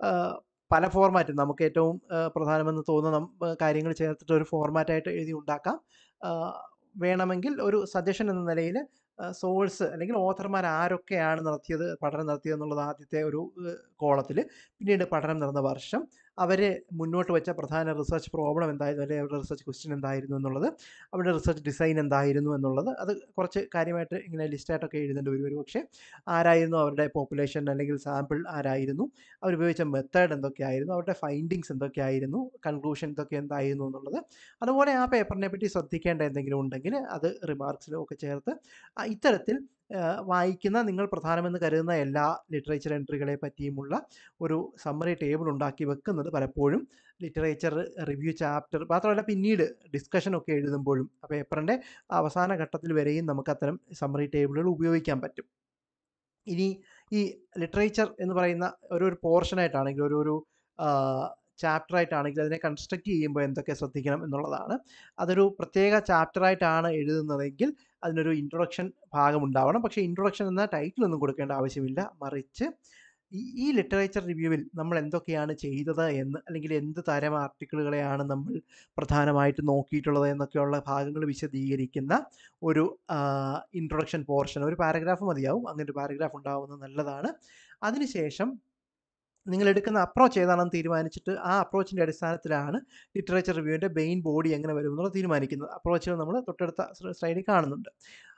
[SPEAKER 1] പല ഫോർമാറ്റ്, നമുക്ക് ഏറ്റവും പ്രധാനമെന്ന് തോന്നുന്ന കാര്യങ്ങൾ ചേർത്തിട്ട് ഒരു ഫോർമാറ്റായിട്ട് എഴുതി ഉണ്ടാക്കാം. വേണമെങ്കിൽ ഒരു സജഷൻ എന്ന നിലയിൽ സോഴ്സ് അല്ലെങ്കിൽ ഓഥർമാർ ആരൊക്കെയാണ് നടത്തിയത്, പഠനം നടത്തിയത് എന്നുള്ളത് ആദ്യത്തെ ഒരു കോളത്തിൽ, പിന്നീട് പഠനം നടന്ന വർഷം, അവർ മുന്നോട്ട് വെച്ച പ്രധാന റിസർച്ച് പ്രോബ്ലം എന്തായിരുന്നു, അല്ലെങ്കിൽ അവരുടെ റിസർച്ച് ക്വസ്റ്റ്യൻ എന്തായിരുന്നു എന്നുള്ളത്, അവരുടെ റിസർച്ച് ഡിസൈൻ എന്തായിരുന്നു എന്നുള്ളത്, അത് കുറച്ച് കാര്യമായിട്ട് ഇങ്ങനെ ലിസ്റ്റായിട്ടൊക്കെ എഴുതേണ്ടി വരും. ഒരു പക്ഷേ ആരായിരുന്നു അവരുടെ പോപ്പുലേഷൻ അല്ലെങ്കിൽ സാമ്പിൾ ആരായിരുന്നു, അവരുപയോഗിച്ച മെത്തേഡ് എന്തൊക്കെയായിരുന്നു, അവരുടെ ഫൈൻഡിങ്സ് എന്തൊക്കെയായിരുന്നു, കൺക്ലൂഷൻ ഇതൊക്കെ എന്തായിരുന്നു എന്നുള്ളത്, അതുപോലെ ആ പേപ്പറിനെ പറ്റി ശ്രദ്ധിക്കേണ്ട എന്തെങ്കിലും ഉണ്ടെങ്കിൽ അത് റിമാർക്സിലും ഒക്കെ ചേർത്ത് ഇത്തരത്തിൽ വായിക്കുന്ന നിങ്ങൾ പ്രധാനമെന്ന് കരുതുന്ന എല്ലാ ലിറ്ററേച്ചർ എൻട്രികളെ പറ്റിയുമുള്ള ഒരു സമ്മറി ടേബിൾ ഉണ്ടാക്കി വെക്കുന്നത് പലപ്പോഴും ലിറ്ററേച്ചർ റിവ്യൂ ചാപ്റ്റർ മാത്രമല്ല പിന്നീട് ഡിസ്കഷനൊക്കെ എഴുതുമ്പോഴും ആ പേപ്പറിൻ്റെ അവസാന ഘട്ടത്തിൽ വരെയും നമുക്ക് അത്തരം സമ്മറി ടേബിളുകൾ ഉപയോഗിക്കാൻ പറ്റും. ഇനി ഈ ലിറ്ററേച്ചർ എന്ന് പറയുന്ന ഒരു ഒരു പോർഷനായിട്ടാണെങ്കിൽ, ഒരു ഒരു ചാപ്റ്ററായിട്ടാണെങ്കിൽ അതിനെ കൺസ്ട്രക്റ്റ് ചെയ്യുമ്പോൾ എന്തൊക്കെ ശ്രദ്ധിക്കണം എന്നുള്ളതാണ്. അതൊരു പ്രത്യേക ചാപ്റ്ററായിട്ടാണ് എഴുതുന്നതെങ്കിൽ അതിനൊരു ഇൻട്രൊഡക്ഷൻ ഭാഗം ഉണ്ടാവണം. പക്ഷേ ഇൻട്രൊഡക്ഷൻ എന്ന ടൈറ്റിലൊന്നും കൊടുക്കേണ്ട ആവശ്യമില്ല, മറിച്ച് ഈ ഈ ലിറ്ററേച്ചർ റിവ്യൂവിൽ നമ്മൾ എന്തൊക്കെയാണ് ചെയ്തത് എന്ന്, അല്ലെങ്കിൽ എന്ത് തരം ആർട്ടിക്കിളുകളെയാണ് നമ്മൾ പ്രധാനമായിട്ട് നോക്കിയിട്ടുള്ളത് എന്നൊക്കെയുള്ള ഭാഗങ്ങൾ വിശദീകരിക്കുന്ന ഒരു ഇൻട്രൊഡക്ഷൻ പോർഷൻ, ഒരു പാരഗ്രാഫ് മതിയാവും, അങ്ങനെ ഒരു പാരഗ്രാഫ് ഉണ്ടാവുന്നത് നല്ലതാണ്. അതിനുശേഷം നിങ്ങൾ എടുക്കുന്ന അപ്രോച്ച് ഏതാണെന്ന് തീരുമാനിച്ചിട്ട് ആ അപ്രോച്ചിൻ്റെ അടിസ്ഥാനത്തിലാണ് ലിറ്ററേച്ചർ റിവ്യൂവിൻ്റെ മെയിൻ ബോഡി എങ്ങനെ വരും എന്നുള്ളത് തീരുമാനിക്കുന്നത്. അപ്രോച്ചുകൾ നമ്മൾ തൊട്ടടുത്ത സ്ലൈഡിൽ കാണുന്നുണ്ട്.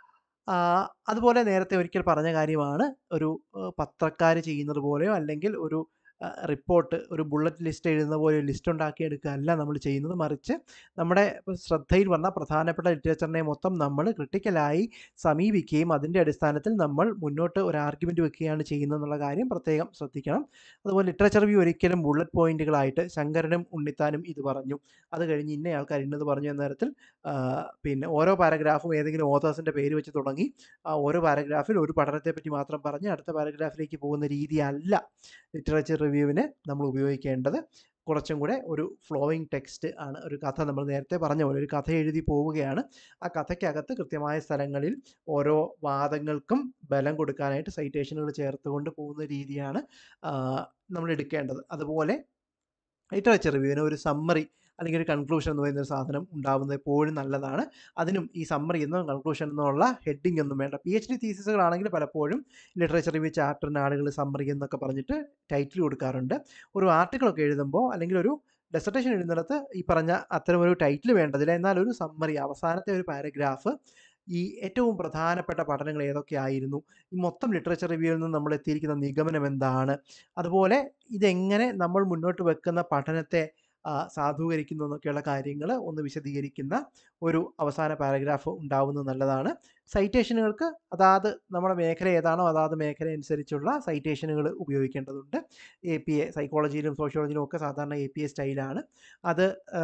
[SPEAKER 1] അതുപോലെ നേരത്തെ ഒരിക്കൽ പറഞ്ഞ കാര്യമാണ്, ഒരു പത്രക്കാർ ചെയ്യുന്നത് പോലെയോ അല്ലെങ്കിൽ ഒരു റിപ്പോർട്ട്, ഒരു ബുള്ളറ്റ് ലിസ്റ്റ് എഴുതുന്ന പോലെ ഒരു ലിസ്റ്റ് ഉണ്ടാക്കിയെടുക്കുകയല്ല നമ്മൾ ചെയ്യുന്നത്, മറിച്ച് നമ്മുടെ ശ്രദ്ധയിൽ വന്ന പ്രധാനപ്പെട്ട ലിറ്ററേച്ചറിനെ മൊത്തം നമ്മൾ ക്രിട്ടിക്കലായി സമീപിക്കുകയും അതിൻ്റെ അടിസ്ഥാനത്തിൽ നമ്മൾ മുന്നോട്ട് ഒരു ആർഗ്യുമെൻറ്റ് വെക്കുകയാണ് ചെയ്യുന്നത് എന്നുള്ള കാര്യം പ്രത്യേകം ശ്രദ്ധിക്കണം. അതുപോലെ ലിറ്ററേച്ചർ റിവ്യൂ ഒരിക്കലും ബുള്ളറ്റ് പോയിന്റുകളായിട്ട് ശങ്കരനും ഉണ്ണിത്താനും ഇത് പറഞ്ഞു, അത് കഴിഞ്ഞ് ഇന്ന ആൾക്കാർ ഇന്നത് പറഞ്ഞു എന്ന തരത്തിൽ പിന്നെ ഓരോ പാരഗ്രാഫും ഏതെങ്കിലും ഓതേഴ്സിൻ്റെ പേര് വെച്ച് തുടങ്ങി ആ ഓരോ പാരഗ്രാഫിൽ ഒരു പഠനത്തെ പറ്റി മാത്രം പറഞ്ഞ് അടുത്ത പാരഗ്രാഫിലേക്ക് പോകുന്ന രീതിയല്ല ലിറ്ററേച്ചർ റിവ്യൂവിന് നമ്മൾ ഉപയോഗിക്കേണ്ടത്. കുറച്ചും കൂടെ ഒരു ഫ്ലോയിങ് ടെക്സ്റ്റ് ആണ്. ഒരു കഥ, നമ്മൾ നേരത്തെ പറഞ്ഞ പോലെ ഒരു കഥ എഴുതി പോവുകയാണ്, ആ കഥയ്ക്കകത്ത് കൃത്യമായ സ്ഥലങ്ങളിൽ ഓരോ വാദങ്ങൾക്കും ബലം കൊടുക്കാനായിട്ട് സൈറ്റേഷനുകൾ ചേർത്തുകൊണ്ട് പോകുന്ന രീതിയാണ് നമ്മൾ എടുക്കേണ്ടത്. അതുപോലെ ലിറ്ററേച്ചർ റിവ്യൂവിന് ഒരു സമ്മറി അല്ലെങ്കിൽ ഒരു കൺക്ലൂഷൻ എന്ന് പറയുന്ന ഒരു സാധനം ഉണ്ടാകുന്നത് എപ്പോഴും നല്ലതാണ്. അതിനും ഈ സമ്മറി എന്നോ കൺക്ലൂഷൻ എന്നുള്ള ഹെഡിങ് ഒന്നും വേണ്ട. പി എച്ച് ഡി തീസിസുകളാണെങ്കിൽ പലപ്പോഴും ലിറ്ററേച്ചർ റിവ്യൂ ചാപ്റ്ററിന് ആളുകൾ സമ്മറി എന്നൊക്കെ പറഞ്ഞിട്ട് ടൈറ്റിൽ കൊടുക്കാറുണ്ട്. ഒരു ആർട്ടിക്കിളൊക്കെ എഴുതുമ്പോൾ അല്ലെങ്കിൽ ഒരു ഡെസർട്ടേഷൻ എഴുതുന്നിടത്ത് ഈ പറഞ്ഞ അത്തരം ഒരു ടൈറ്റിൽ വേണ്ടതില്ല, എന്നാൽ ഒരു സമ്മറി, അവസാനത്തെ ഒരു പാരഗ്രാഫ് ഈ ഏറ്റവും പ്രധാനപ്പെട്ട പഠനങ്ങൾ ഏതൊക്കെയായിരുന്നു, ഈ മൊത്തം ലിറ്ററേച്ചർ റിവ്യൂവിൽ നിന്ന് നമ്മൾ എത്തിയിരിക്കുന്ന നിഗമനം എന്താണ്, അതുപോലെ ഇതെങ്ങനെ നമ്മൾ മുന്നോട്ട് വെക്കുന്ന പഠനത്തെ സാധൂകരിക്കുന്നു എന്നൊക്കെയുള്ള കാര്യങ്ങൾ ഒന്ന് വിശദീകരിക്കുന്ന ഒരു അവസാന പാരഗ്രാഫ് ഉണ്ടാവുന്നത് നല്ലതാണ്. സൈറ്റേഷനുകൾക്ക് അതാത് നമ്മുടെ മേഖല ഏതാണോ അതാത് മേഖല അനുസരിച്ചുള്ള സൈറ്റേഷനുകൾ ഉപയോഗിക്കേണ്ടതുണ്ട്. എ പി എ സൈക്കോളജിയിലും സോഷ്യോളജിയിലും ഒക്കെ സാധാരണ എ പി എ സ്റ്റൈലാണ്. അത്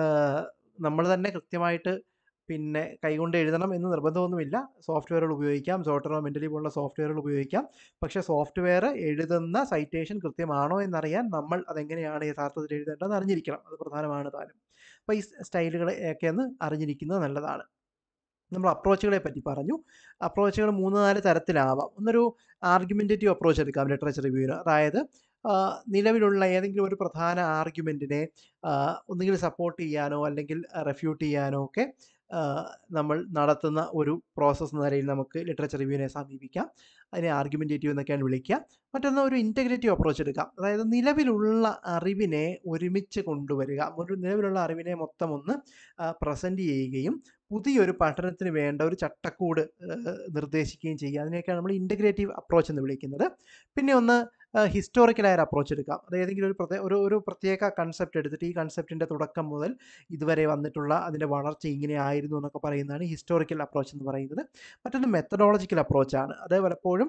[SPEAKER 1] നമ്മൾ തന്നെ കൃത്യമായിട്ട് പിന്നെ കൈകൊണ്ട് എഴുതണം എന്ന് നിർബന്ധമൊന്നുമില്ല. സോഫ്റ്റ്വെയറുകൾ ഉപയോഗിക്കാം, സോട്ടറോ മെൻ്റലി പോലുള്ള സോഫ്റ്റ്വെയറുകൾ ഉപയോഗിക്കാം. പക്ഷേ സോഫ്റ്റ്വെയർ എഴുതുന്ന സൈറ്റേഷൻ കൃത്യമാണോ എന്നറിയാൻ നമ്മൾ അതെങ്ങനെയാണ് യഥാർത്ഥത്തിൽ എഴുതേണ്ടതെന്ന് അറിഞ്ഞിരിക്കണം. അത് പ്രധാനമാണ് താനും. അപ്പോൾ ഈ സ്റ്റൈലുകളൊക്കെ ഒന്ന് അറിഞ്ഞിരിക്കുന്നത് നല്ലതാണ്. നമ്മൾ അപ്രോച്ചുകളെ പറ്റി പറഞ്ഞു. അപ്രോച്ചുകൾ മൂന്ന് നാല് തരത്തിലാവാം. ഒന്നൊരു ആർഗ്യുമെൻറ്റേറ്റീവ് അപ്രോച്ച് എടുക്കാം ലിറ്ററേച്ചർ റിവ്യൂവിന്. അതായത് നിലവിലുള്ള ഏതെങ്കിലും ഒരു പ്രധാന ആർഗ്യുമെൻറ്റിനെ ഒന്നുകിൽ സപ്പോർട്ട് ചെയ്യാനോ അല്ലെങ്കിൽ റെഫ്യൂട്ട് ചെയ്യാനോ ഒക്കെ നമ്മൾ നടത്തുന്ന ഒരു പ്രോസസ്സ് എന്ന നിലയിൽ നമുക്ക് ലിറ്ററേച്ചർ റിവ്യൂവിനെ സമീപിക്കാം. അതിനെ ആർഗ്യുമെൻറ്റേറ്റീവ് എന്നൊക്കെയാണ് വിളിക്കുക. മറ്റൊന്ന് ഒരു ഇൻറ്റഗ്രേറ്റീവ് അപ്രോച്ച് എടുക്കാം. അതായത് നിലവിലുള്ള അറിവിനെ ഒരുമിച്ച് കൊണ്ടുവരിക, ഒരു നിലവിലുള്ള അറിവിനെ മൊത്തം ഒന്ന് പ്രസൻറ്റ് ചെയ്യുകയും പുതിയൊരു പഠനത്തിന് വേണ്ട ഒരു ചട്ടക്കൂട് നിർദ്ദേശിക്കുകയും ചെയ്യുക. അതിനെയൊക്കെയാണ് നമ്മൾ ഇൻറ്റഗ്രേറ്റീവ് അപ്രോച്ച് എന്ന് വിളിക്കുന്നത്. പിന്നെ ഒന്ന് ഹിസ്റ്റോറിക്കലായ ഒരു അപ്രോച്ച് എടുക്കാം. അത് ഏതെങ്കിലും ഒരു പ്രത്യേക ഒരു ഒരു പ്രത്യേക കൺസെപ്റ്റ് എടുത്തിട്ട് ഈ കൺസെപ്റ്റിൻ്റെ തുടക്കം മുതൽ ഇതുവരെ വന്നിട്ടുള്ള അതിൻ്റെ വളർച്ച ഇങ്ങനെ ആയിരുന്നു എന്നൊക്കെ പറയുന്നതാണ് ഹിസ്റ്റോറിക്കൽ അപ്രോച്ച് എന്ന് പറയുന്നത്. മറ്റൊന്ന് മെത്തഡോളജിക്കൽ അപ്രോച്ചാണ്. അത് പലപ്പോഴും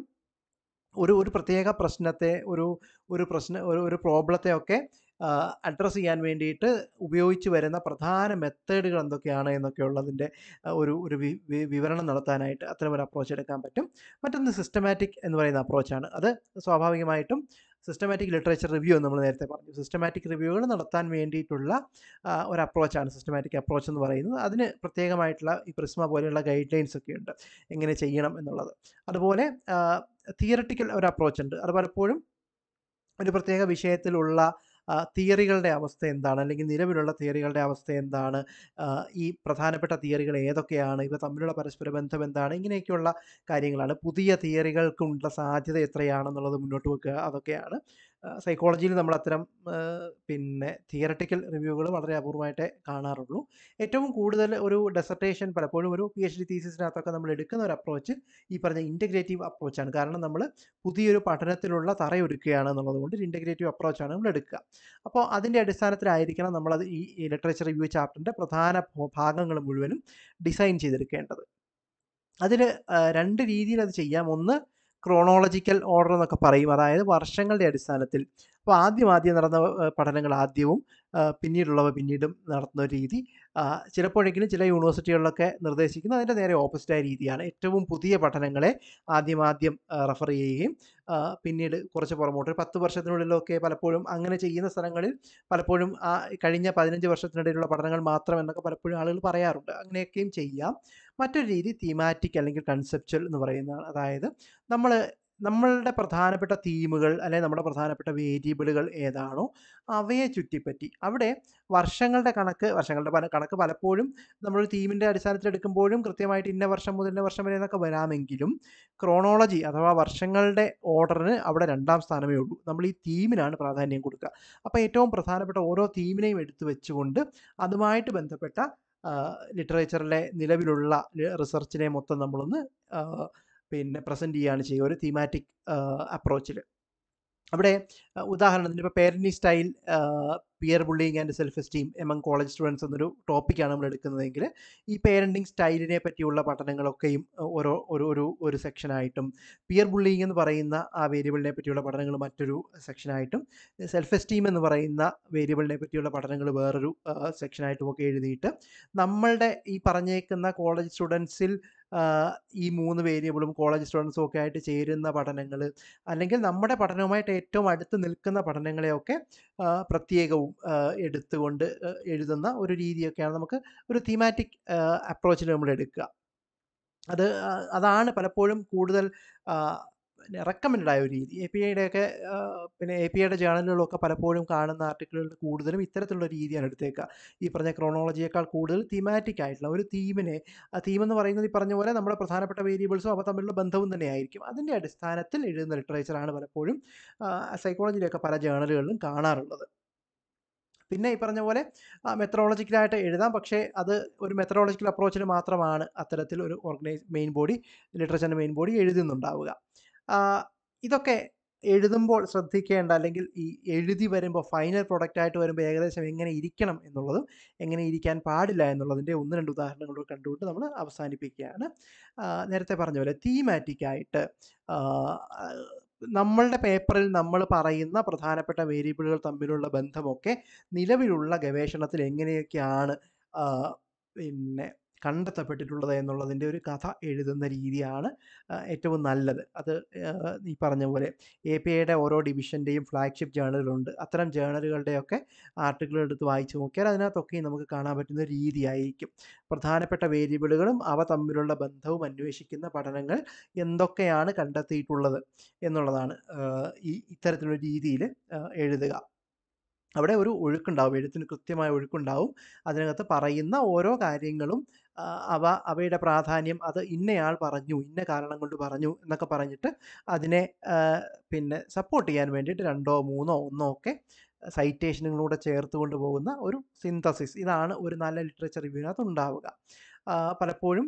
[SPEAKER 1] ഒരു ഒരു പ്രത്യേക പ്രശ്നത്തെ ഒരു ഒരു പ്രശ്ന ഒരു ഒരു പ്രോബ്ലത്തെ ഒക്കെ അഡ്രസ്സ് ചെയ്യാൻ വേണ്ടിയിട്ട് ഉപയോഗിച്ച് വരുന്ന പ്രധാന മെത്തേഡുകൾ എന്തൊക്കെയാണ് എന്നൊക്കെയുള്ളതിൻ്റെ ഒരു ഒരു വിവരണം നടത്താനായിട്ട് അത്തരമൊരു അപ്രോച്ച് എടുക്കാൻ പറ്റും. മറ്റൊന്ന് സിസ്റ്റമാറ്റിക് എന്ന് പറയുന്ന അപ്രോച്ചാണ്. അത് സ്വാഭാവികമായിട്ടും സിസ്റ്റമാറ്റിക് ലിറ്ററേച്ചർ റിവ്യൂ എന്ന് നമ്മൾ നേരത്തെ പറഞ്ഞു. സിസ്റ്റമാറ്റിക് റിവ്യൂകൾ നടത്താൻ വേണ്ടിയിട്ടുള്ള ഒരു അപ്രോച്ചാണ് സിസ്റ്റമാറ്റിക് അപ്രോച്ച് എന്ന് പറയുന്നത്. അതിന് പ്രത്യേകമായിട്ടുള്ള ഈ പ്രിസ്മ പോലെയുള്ള ഗൈഡ് ലൈൻസ് ഒക്കെ ഉണ്ട് എങ്ങനെ ചെയ്യണം എന്നുള്ളത്. അതുപോലെ തിയററ്റിക്കൽ ഒരു അപ്രോച്ച് ഉണ്ട്. അത് പലപ്പോഴും ഒരു പ്രത്യേക വിഷയത്തിലുള്ള തിയറികളുടെ അവസ്ഥ എന്താണ്, അല്ലെങ്കിൽ നിലവിലുള്ള തിയറികളുടെ അവസ്ഥ എന്താണ്, ഈ പ്രധാനപ്പെട്ട തിയറികൾ ഏതൊക്കെയാണ്, ഇവ തമ്മിലുള്ള പരസ്പര ബന്ധം എന്താണ്, ഇങ്ങനെയൊക്കെയുള്ള കാര്യങ്ങളാണ്. പുതിയ തിയറികൾക്കുള്ള സാധ്യത എത്രയാണെന്നുള്ളത് മുന്നോട്ട് വെക്കുക, അതൊക്കെയാണ്. സൈക്കോളജിയിൽ നമ്മൾ അത്തരം പിന്നെ തിയററ്റിക്കൽ റിവ്യൂകൾ വളരെ അപൂർവമായിട്ടേ കാണാറുള്ളൂ. ഏറ്റവും കൂടുതൽ ഒരു ഡെസർട്ടേഷൻ പലപ്പോഴും ഒരു പി എച്ച് ഡി തീസിസിനകത്തൊക്കെ നമ്മൾ എടുക്കുന്ന ഒരു അപ്രോച്ച് ഈ പറഞ്ഞ ഇൻറ്റഗ്രേറ്റീവ് അപ്രോച്ചാണ്. കാരണം നമ്മൾ പുതിയൊരു പഠനത്തിലുള്ള തറയൊരുക്കുകയാണ് എന്നുള്ളത് കൊണ്ട് ഒരു ഇൻറ്റഗ്രേറ്റീവ് അപ്രോച്ചാണ് നമ്മൾ എടുക്കുക. അപ്പോൾ അതിൻ്റെ അടിസ്ഥാനത്തിലായിരിക്കണം നമ്മളത് ഈ ലിറ്ററേച്ചർ റിവ്യൂ ചാപ്റ്ററിൻ്റെ പ്രധാന ഭാഗങ്ങൾ മുഴുവനും ഡിസൈൻ ചെയ്തെടുക്കേണ്ടത്. അതിൽ രണ്ട് രീതിയിൽ അത് ചെയ്യാം. ഒന്ന് ക്രോണോളജിക്കൽ ഓർഡർ എന്നൊക്കെ പറയും. അതായത് വർഷങ്ങളുടെ അടിസ്ഥാനത്തിൽ. അപ്പോൾ ആദ്യം ആദ്യം നടന്ന പഠനങ്ങൾ ആദ്യവും പിന്നീടുള്ളവ പിന്നീടും നടത്തുന്ന രീതി ചിലപ്പോഴെങ്കിലും ചില യൂണിവേഴ്സിറ്റികളിലൊക്കെ നിർദ്ദേശിക്കുന്നത് അതിൻ്റെ നേരെ ഓപ്പോസിറ്റായ രീതിയാണ്. ഏറ്റവും പുതിയ പഠനങ്ങളെ ആദ്യം ആദ്യം റെഫർ ചെയ്യുകയും പിന്നീട് കുറച്ച് പുറമോട്ട് ഒരു പത്ത് വർഷത്തിനുള്ളിലൊക്കെ പലപ്പോഴും അങ്ങനെ ചെയ്യുന്ന സ്ഥലങ്ങളിൽ പലപ്പോഴും ആ കഴിഞ്ഞ പതിനഞ്ച് വർഷത്തിനിടയിലുള്ള പഠനങ്ങൾ മാത്രം എന്നൊക്കെ പലപ്പോഴും ആളുകൾ പറയാറുണ്ട്. അങ്ങനെയൊക്കെയും ചെയ്യാം. മറ്റൊരു രീതി തീമാറ്റിക് അല്ലെങ്കിൽ കൺസെപ്ച്വൽ എന്ന് പറയുന്നതാണ്. അതായത് നമ്മൾ നമ്മളുടെ പ്രധാനപ്പെട്ട തീമുകൾ അല്ലെങ്കിൽ നമ്മുടെ പ്രധാനപ്പെട്ട വേരിയബിളുകൾ ഏതാണോ അവയെ ചുറ്റിപ്പറ്റി അവിടെ വർഷങ്ങളുടെ കണക്ക് വർഷങ്ങളുടെ പല കണക്ക് പലപ്പോഴും നമ്മളൊരു തീമിൻ്റെ അടിസ്ഥാനത്തിൽ എടുക്കുമ്പോഴും കൃത്യമായിട്ട് ഇന്ന വർഷം മുതൽ ഇന്ന വർഷം വരെ എന്നൊക്കെ വരാമെങ്കിലും ക്രോണോളജി അഥവാ വർഷങ്ങളുടെ ഓർഡറിന് അവിടെ രണ്ടാം സ്ഥാനമേ ഉള്ളൂ. നമ്മൾ ഈ തീമിനാണ് പ്രാധാന്യം കൊടുക്കുക. അപ്പോൾ ഏറ്റവും പ്രധാനപ്പെട്ട ഓരോ തീമിനെയും എടുത്തു വെച്ചുകൊണ്ട് അതുമായിട്ട് ബന്ധപ്പെട്ട ലിറ്ററേച്ചറിലെ നിലവിലുള്ള റിസർച്ചിനെ മൊത്തം നമ്മളൊന്ന് പിന്നെ പ്രസൻറ്റ് ചെയ്യുകയാണ് ചെയ്യുക ഒരു തീമാറ്റിക് അപ്രോച്ചിൽ. അവിടെ ഉദാഹരണത്തിന് ഇപ്പോൾ parenting style, peer bullying and self esteem among college students എന്നൊരു ടോപ്പിക്കാണ് നമ്മൾ എടുക്കുന്നതെങ്കിൽ ഈ പേരൻറ്റിംഗ് സ്റ്റൈലിനെ പറ്റിയുള്ള പഠനങ്ങളൊക്കെയും ഓരോ ഒരു ഒരു ഒരു സെക്ഷനായിട്ടും, പിയർ ബുള്ളിങ് എന്ന് പറയുന്ന ആ വേരിയബിളിനെ പറ്റിയുള്ള പഠനങ്ങൾ മറ്റൊരു സെക്ഷനായിട്ടും, സെൽഫ് എസ്റ്റീം എന്ന് പറയുന്ന വേരിയബിളിനെ പറ്റിയുള്ള പഠനങ്ങൾ വേറൊരു സെക്ഷനായിട്ടും ഒക്കെ എഴുതിയിട്ട് നമ്മളുടെ ഈ പറഞ്ഞേക്കുന്ന കോളേജ് സ്റ്റുഡൻസിൽ ഈ മൂന്ന് വേരിയബിളും കോളേജ് സ്റ്റുഡൻസും ഒക്കെ ആയിട്ട് ചേരുന്ന പഠനങ്ങൾ അല്ലെങ്കിൽ നമ്മുടെ പഠനവുമായിട്ട് ഏറ്റവും അടുത്ത് നിൽക്കുന്ന പഠനങ്ങളെയൊക്കെ പ്രത്യേകവും എടുത്തുകൊണ്ട് എഴുതുന്ന ഒരു രീതിയൊക്കെയാണ് നമുക്ക് ഒരു തീമാറ്റിക് അപ്രോച്ചിൽ നമ്മൾ എടുക്കുക. അത് അതാണ് പലപ്പോഴും കൂടുതൽ റെക്കമെൻഡ് ആയ ഒരു രീതി. എ പി ഐയുടെയൊക്കെ പിന്നെ എ പി ഐയുടെ ജേണലുകളൊക്കെ പലപ്പോഴും കാണുന്ന ആർട്ടിക്കിളുകളിൽ കൂടുതലും ഇത്തരത്തിലുള്ള രീതിയാണ് എടുത്തേക്കുക. ഈ പറഞ്ഞ ക്രോണോളജിയേക്കാൾ കൂടുതൽ തീമാറ്റിക് ആയിട്ടുള്ള ഒരു തീമിനെ, ആ തീം എന്ന് പറയുന്നത് ഈ പറഞ്ഞ പോലെ നമ്മുടെ പ്രധാനപ്പെട്ട വേരിയബിൾസും അവ തമ്മിലുള്ള ബന്ധവും തന്നെയായിരിക്കും. അതിൻ്റെ അടിസ്ഥാനത്തിൽ എഴുതുന്ന ലിറ്ററേച്ചറാണ് പലപ്പോഴും സൈക്കോളജിയിലൊക്കെ പല ജേണലുകളിലും കാണാറുള്ളത്. പിന്നെ ഈ പറഞ്ഞ പോലെ മെത്തഡോളജിക്കലായിട്ട് എഴുതാം, പക്ഷേ അത് ഒരു മെത്തഡോളജിക്കൽ അപ്രോച്ചിൽ മാത്രമാണ് അത്തരത്തിൽ ഒരു ഓർഗനൈസ് മെയിൻ ബോഡി ലിറ്ററേച്ചറിൻ്റെ മെയിൻ ബോഡി എഴുതുന്നുണ്ടാവുക. ഇതൊക്കെ എഴുതുമ്പോൾ ശ്രദ്ധിക്കേണ്ട, അല്ലെങ്കിൽ ഈ എഴുതി വരുമ്പോൾ ഫൈനൽ പ്രൊഡക്റ്റായിട്ട് വരുമ്പോൾ ഏകദേശം എങ്ങനെ ഇരിക്കണം എന്നുള്ളതും എങ്ങനെ ഇരിക്കാൻ പാടില്ല എന്നുള്ളതിൻ്റെ ഒന്ന് രണ്ട് ഉദാഹരണങ്ങൾ കണ്ടുകൊണ്ട് നമ്മൾ അവസാനിപ്പിക്കുകയാണ്. നേരത്തെ പറഞ്ഞ പോലെ തീമാറ്റിക്കായിട്ട് നമ്മളുടെ പേപ്പറിൽ നമ്മൾ പറയുന്ന പ്രധാനപ്പെട്ട വേരിയബിളുകൾ തമ്മിലുള്ള ബന്ധമൊക്കെ നിലവിലുള്ള ഗവേഷണത്തിൽ എങ്ങനെയൊക്കെയാണ് പിന്നെ കണ്ടെത്തപ്പെട്ടിട്ടുള്ളത് എന്നുള്ളതിൻ്റെ ഒരു കഥ എഴുതുന്ന രീതിയാണ് ഏറ്റവും നല്ലത്. അത് ഈ പറഞ്ഞ പോലെ എ പി ഐയുടെ ഓരോ ഡിവിഷൻ്റെയും ഫ്ലാഗ്ഷിപ്പ് ജേണലുകളുണ്ട്. അത്തരം ജേണലുകളുടെയൊക്കെ ആർട്ടിക്കിൾ എടുത്ത് വായിച്ചു നോക്കിയാൽ അതിനകത്തൊക്കെ നമുക്ക് കാണാൻ പറ്റുന്ന രീതിയായിരിക്കും. പ്രധാനപ്പെട്ട വേരിയബിളുകളും അവ തമ്മിലുള്ള ബന്ധവും അന്വേഷിക്കുന്ന പഠനങ്ങൾ എന്തൊക്കെയാണ് കണ്ടെത്തിയിട്ടുള്ളത് എന്നുള്ളതാണ് ഈ ഇത്തരത്തിലുള്ള രീതിയിൽ എഴുതുക. അവിടെ ഒരു ഒഴുക്കുണ്ടാവും, എഴുത്തിന് കൃത്യമായ ഒഴുക്കുണ്ടാവും. അതിനകത്ത് പറയുന്ന ഓരോ കാര്യങ്ങളും അവ അവയുടെ പ്രാധാന്യം, അത് ഇന്നയാൾ പറഞ്ഞു, ഇന്ന കാരണം കൊണ്ട് പറഞ്ഞു എന്നൊക്കെ പറഞ്ഞിട്ട് അതിനെ പിന്നെ സപ്പോർട്ട് ചെയ്യാൻ വേണ്ടിയിട്ട് രണ്ടോ മൂന്നോ ഒന്നോ ഒക്കെ സൈറ്റേഷനുകളൂടെ ചേർത്ത് കൊണ്ടുപോകുന്ന ഒരു സിന്തസിസ്, ഇതാണ് ഒരു നല്ല ലിറ്ററേച്ചർ റിവ്യൂവിനകത്ത് ഉണ്ടാവുക. പലപ്പോഴും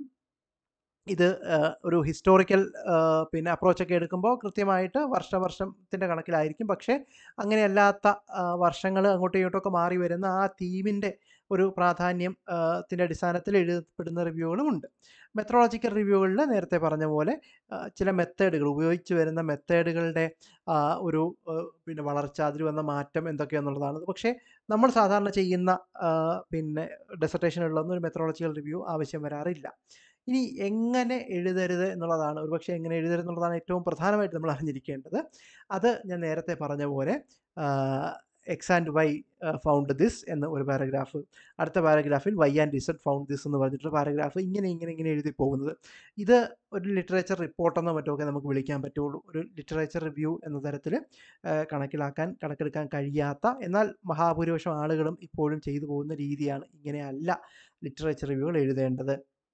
[SPEAKER 1] ഇത് ഒരു ഹിസ്റ്റോറിക്കൽ പിന്നെ അപ്രോച്ചൊക്കെ എടുക്കുമ്പോൾ കൃത്യമായിട്ട് വർഷവർഷത്തിൻ്റെ കണക്കിലായിരിക്കും. പക്ഷേ അങ്ങനെയല്ലാത്ത വർഷങ്ങൾ അങ്ങോട്ടും ഇങ്ങോട്ടുമൊക്കെ മാറി വരുന്ന ആ തീമിൻ്റെ ഒരു പ്രാധാന്യം ത്തിൻ്റെ അടിസ്ഥാനത്തിൽ എഴുതപ്പെടുന്ന റിവ്യൂകളും ഉണ്ട്. മെത്തഡോളജിക്കൽ റിവ്യൂകളിൽ നേരത്തെ പറഞ്ഞ പോലെ ചില മെത്തേഡുകൾ ഉപയോഗിച്ച് വരുന്ന മെത്തേഡുകളുടെ ഒരു പിന്നെ വളർച്ച, അതിൽ വന്ന മാറ്റം എന്തൊക്കെയാണെന്നുള്ളതാണ്. പക്ഷേ നമ്മൾ സാധാരണ ചെയ്യുന്ന പിന്നെ ഡെസർട്ടേഷനുകളിലൊന്നും ഒരു മെത്തഡോളജിക്കൽ റിവ്യൂ ആവശ്യം വരാറില്ല. ഇനി എങ്ങനെ എഴുതരുത് എന്നുള്ളതാണ്, ഒരുപക്ഷെ എങ്ങനെ എഴുതരുത് എന്നുള്ളതാണ് ഏറ്റവും പ്രധാനമായിട്ട് നമ്മൾ അറിഞ്ഞിരിക്കേണ്ടത്. അത് ഞാൻ നേരത്തെ പറഞ്ഞ പോലെ X and Y found this എന്ന ഒരു പാരഗ്രാഫ്, അടുത്ത പാരഗ്രാഫിൽ Y and Z found this എന്ന് പറഞ്ഞിട്ടുള്ള പാരഗ്രാഫ്, ഇങ്ങനെ ഇങ്ങനെ ഇങ്ങനെ എഴുതി പോകുന്നത്, ഇത് ഒരു ലിറ്ററേച്ചർ റിപ്പോർട്ടെന്നോ മറ്റൊക്കെ നമുക്ക് വിളിക്കാൻ പറ്റുള്ളൂ. ഒരു ലിറ്ററേച്ചർ റിവ്യൂ എന്ന തരത്തിൽ കണക്കിലാക്കാൻ കണക്കെടുക്കാൻ കഴിയാത്ത, എന്നാൽ മഹാഭൂരിപക്ഷം ആളുകളും ഇപ്പോഴും ചെയ്തു പോകുന്ന രീതിയാണ്. ഇങ്ങനെയല്ല ലിറ്ററേച്ചർ റിവ്യൂകൾ എഴുതേണ്ടത്.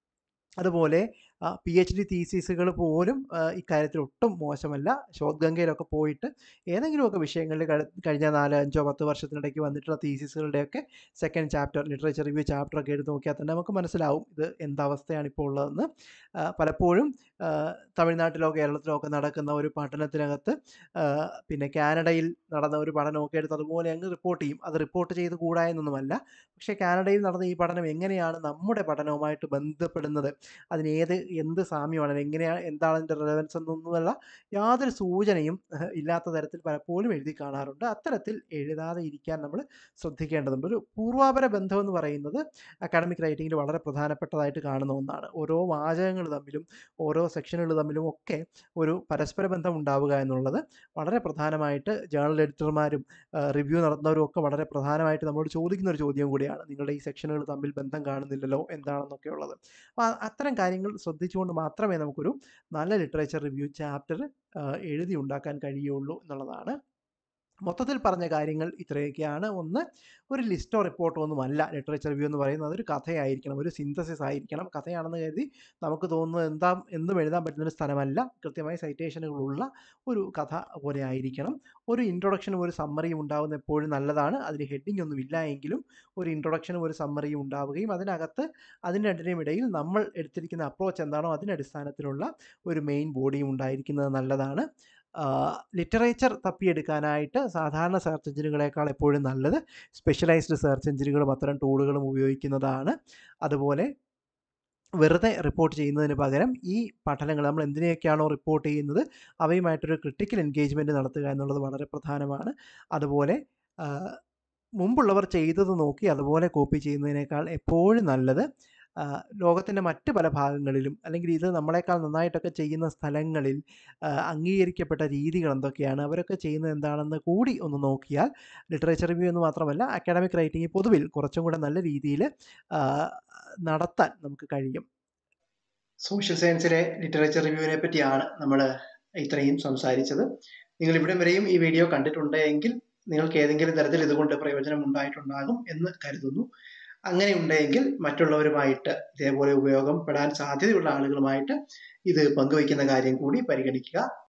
[SPEAKER 1] അതുപോലെ പി എച്ച് ഡി തീസീസുകൾ പോലും ഇക്കാര്യത്തിൽ ഒട്ടും മോശമല്ല. ശോധഗംഗയിലൊക്കെ പോയിട്ട് ഏതെങ്കിലുമൊക്കെ വിഷയങ്ങളിൽ കഴിഞ്ഞ നാല് അഞ്ചോ പത്ത് വർഷത്തിനിടയ്ക്ക് വന്നിട്ടുള്ള തീസീസുകളുടെയൊക്കെ സെക്കൻഡ് ചാപ്റ്റർ, ലിറ്ററേച്ചർ റിവ്യൂ ചാപ്റ്ററൊക്കെ എടുത്ത് നോക്കിയാൽ തന്നെ നമുക്ക് മനസ്സിലാവും ഇത് എന്തവസ്ഥയാണ് ഇപ്പോൾ ഉള്ളതെന്ന്. പലപ്പോഴും തമിഴ്നാട്ടിലോ കേരളത്തിലോ ഒക്കെ നടക്കുന്ന ഒരു പഠനത്തിനകത്ത് പിന്നെ കാനഡയിൽ നടന്ന ഒരു പഠനമൊക്കെ എടുത്ത് അതുപോലെ അങ്ങ് റിപ്പോർട്ട് ചെയ്യും. അത് റിപ്പോർട്ട് ചെയ്ത് കൂടാ എന്നൊന്നുമല്ല, പക്ഷേ കാനഡയിൽ നടന്ന ഈ പഠനം എങ്ങനെയാണ് നമ്മുടെ പഠനവുമായിട്ട് ബന്ധപ്പെടുന്നത്, അതിന് ഏത് എന്ത് സാമ്യമാണ്, എങ്ങനെയാണ്, എന്താണ് അതിൻ്റെ റെലവൻസ് എന്നൊന്നുമല്ല യാതൊരു സൂചനയും ഇല്ലാത്ത തരത്തിൽ പലപ്പോഴും എഴുതി കാണാറുണ്ട്. അത്തരത്തിൽ എഴുതാതെ ഇരിക്കാൻ നമ്മൾ ശ്രദ്ധിക്കേണ്ടതുണ്ട്. ഒരു പൂർവാപര ബന്ധം എന്ന് പറയുന്നത് അക്കാഡമിക് റൈറ്റിങ്ങിൽ വളരെ പ്രധാനപ്പെട്ടതായിട്ട് കാണുന്ന ഒന്നാണ്. ഓരോ വാചകങ്ങൾ തമ്മിലും ഓരോ സെക്ഷനുകൾ തമ്മിലും ഒക്കെ ഒരു പരസ്പര ബന്ധം ഉണ്ടാവുക എന്നുള്ളത് വളരെ പ്രധാനമായിട്ട് ജേർണൽ എഡിറ്റർമാരും റിവ്യൂ നടത്തുന്നവരും ഒക്കെ വളരെ പ്രധാനമായിട്ട് നമ്മളോട് ചോദിക്കുന്ന ഒരു ചോദ്യം കൂടിയാണ്. നിങ്ങളുടെ ഈ സെക്ഷനുകൾ തമ്മിൽ ബന്ധം കാണുന്നില്ലല്ലോ, എന്താണെന്നൊക്കെ ഉള്ളത്. അപ്പോൾ അത്തരം കാര്യങ്ങൾ ശ്രദ്ധിച്ചുകൊണ്ട് മാത്രമേ നമുക്കൊരു നല്ല ലിറ്ററേച്ചർ റിവ്യൂ ചാപ്റ്റർ എഴുതി ഉണ്ടാക്കാൻ കഴിയുള്ളൂ എന്നുള്ളതാണ്. മൊത്തത്തിൽ പറഞ്ഞ കാര്യങ്ങൾ ഇത്രയൊക്കെയാണ്. ഒന്ന്, ഒരു ലിസ്റ്റോ റിപ്പോർട്ടോ ഒന്നുമല്ല ലിറ്ററേച്ചർ റിവ്യൂ എന്ന് പറയുന്നത്. അതൊരു കഥയായിരിക്കണം, ഒരു സിന്തസിസ് ആയിരിക്കണം. കഥയാണെന്ന് കരുതി നമുക്ക് തോന്നുന്നത് എന്താ എന്തും എഴുതാൻ പറ്റുന്നൊരു സ്ഥലമല്ല. കൃത്യമായി സൈറ്റേഷനുകളുള്ള ഒരു കഥ പോലെ ആയിരിക്കണം. ഒരു ഇൻട്രൊഡക്ഷനും ഒരു സമ്മറിയും ഉണ്ടാകുന്ന എപ്പോഴും നല്ലതാണ്. അതിന് ഹെഡിങ് ഒന്നും ഇല്ല എങ്കിലും ഒരു ഇൻട്രൊഡക്ഷനും ഒരു സമ്മറിയും ഉണ്ടാവുകയും അതിനകത്ത് അതിന് രണ്ടിനും ഇടയിൽ നമ്മൾ എടുത്തിരിക്കുന്ന അപ്രോച്ച് എന്താണോ അതിൻ്റെ അടിസ്ഥാനത്തിലുള്ള ഒരു മെയിൻ ബോഡിയും ഉണ്ടായിരിക്കുന്നത് നല്ലതാണ്. ലിറ്ററേച്ചർ തപ്പിയെടുക്കാനായിട്ട് സാധാരണ സെർച്ച് എഞ്ചിനുകളേക്കാൾ എപ്പോഴും നല്ലത് സ്പെഷ്യലൈസ്ഡ് സെർച്ച് എഞ്ചിനുകളും അത്തരം ടൂളുകളും ഉപയോഗിക്കുന്നതാണ്. അതുപോലെ വെറുതെ റിപ്പോർട്ട് ചെയ്യുന്നതിന് പകരം ഈ പഠനങ്ങൾ നമ്മൾ എന്തിനെയൊക്കെയാണോ റിപ്പോർട്ട് ചെയ്യുന്നത് അവയുമായിട്ടൊരു ക്രിട്ടിക്കൽ എൻഗേജ്മെൻറ്റ് നടത്തുക എന്നുള്ളത് വളരെ പ്രധാനമാണ്. അതുപോലെ മുമ്പുള്ളവർ ചെയ്തത് നോക്കി അതുപോലെ കോപ്പി ചെയ്യുന്നതിനേക്കാൾ എപ്പോഴും നല്ലത് ലോകത്തിൻ്റെ മറ്റ് പല ഭാഗങ്ങളിലും, അല്ലെങ്കിൽ ഇത് നമ്മളെക്കാൾ നന്നായിട്ടൊക്കെ ചെയ്യുന്ന സ്ഥലങ്ങളിൽ അംഗീകരിക്കപ്പെട്ട രീതികൾ എന്തൊക്കെയാണ്, അവരൊക്കെ ചെയ്യുന്നത് എന്താണെന്ന് കൂടി ഒന്ന് നോക്കിയാൽ ലിറ്ററേച്ചർ റിവ്യൂ എന്ന് മാത്രമല്ല അക്കാഡമിക് റൈറ്റിംഗ് പൊതുവിൽ കുറച്ചും കൂടെ നല്ല രീതിയിൽ നടത്താൻ നമുക്ക് കഴിയും. സോഷ്യൽ സയൻസിലെ ലിറ്ററേച്ചർ റിവ്യൂവിനെ പറ്റിയാണ് നമ്മൾ ഇത്രയും സംസാരിച്ചത്. നിങ്ങൾ ഇവിടം വരെയും ഈ വീഡിയോ കണ്ടിട്ടുണ്ടെങ്കിൽ നിങ്ങൾക്ക് ഏതെങ്കിലും തരത്തിൽ ഇതുകൊണ്ട് പ്രയോജനം ഉണ്ടായിട്ടുണ്ടാകും എന്ന് കരുതുന്നു. അങ്ങനെ ഉണ്ടെങ്കിൽ മറ്റുള്ളവരുമായിട്ട് ഇതേപോലെ ഉപയോഗപ്പെടാൻ സാധ്യതയുള്ള ആളുകളുമായിട്ട് ഇത് പങ്കുവയ്ക്കുന്ന കാര്യം കൂടി പരിഗണിക്കുക.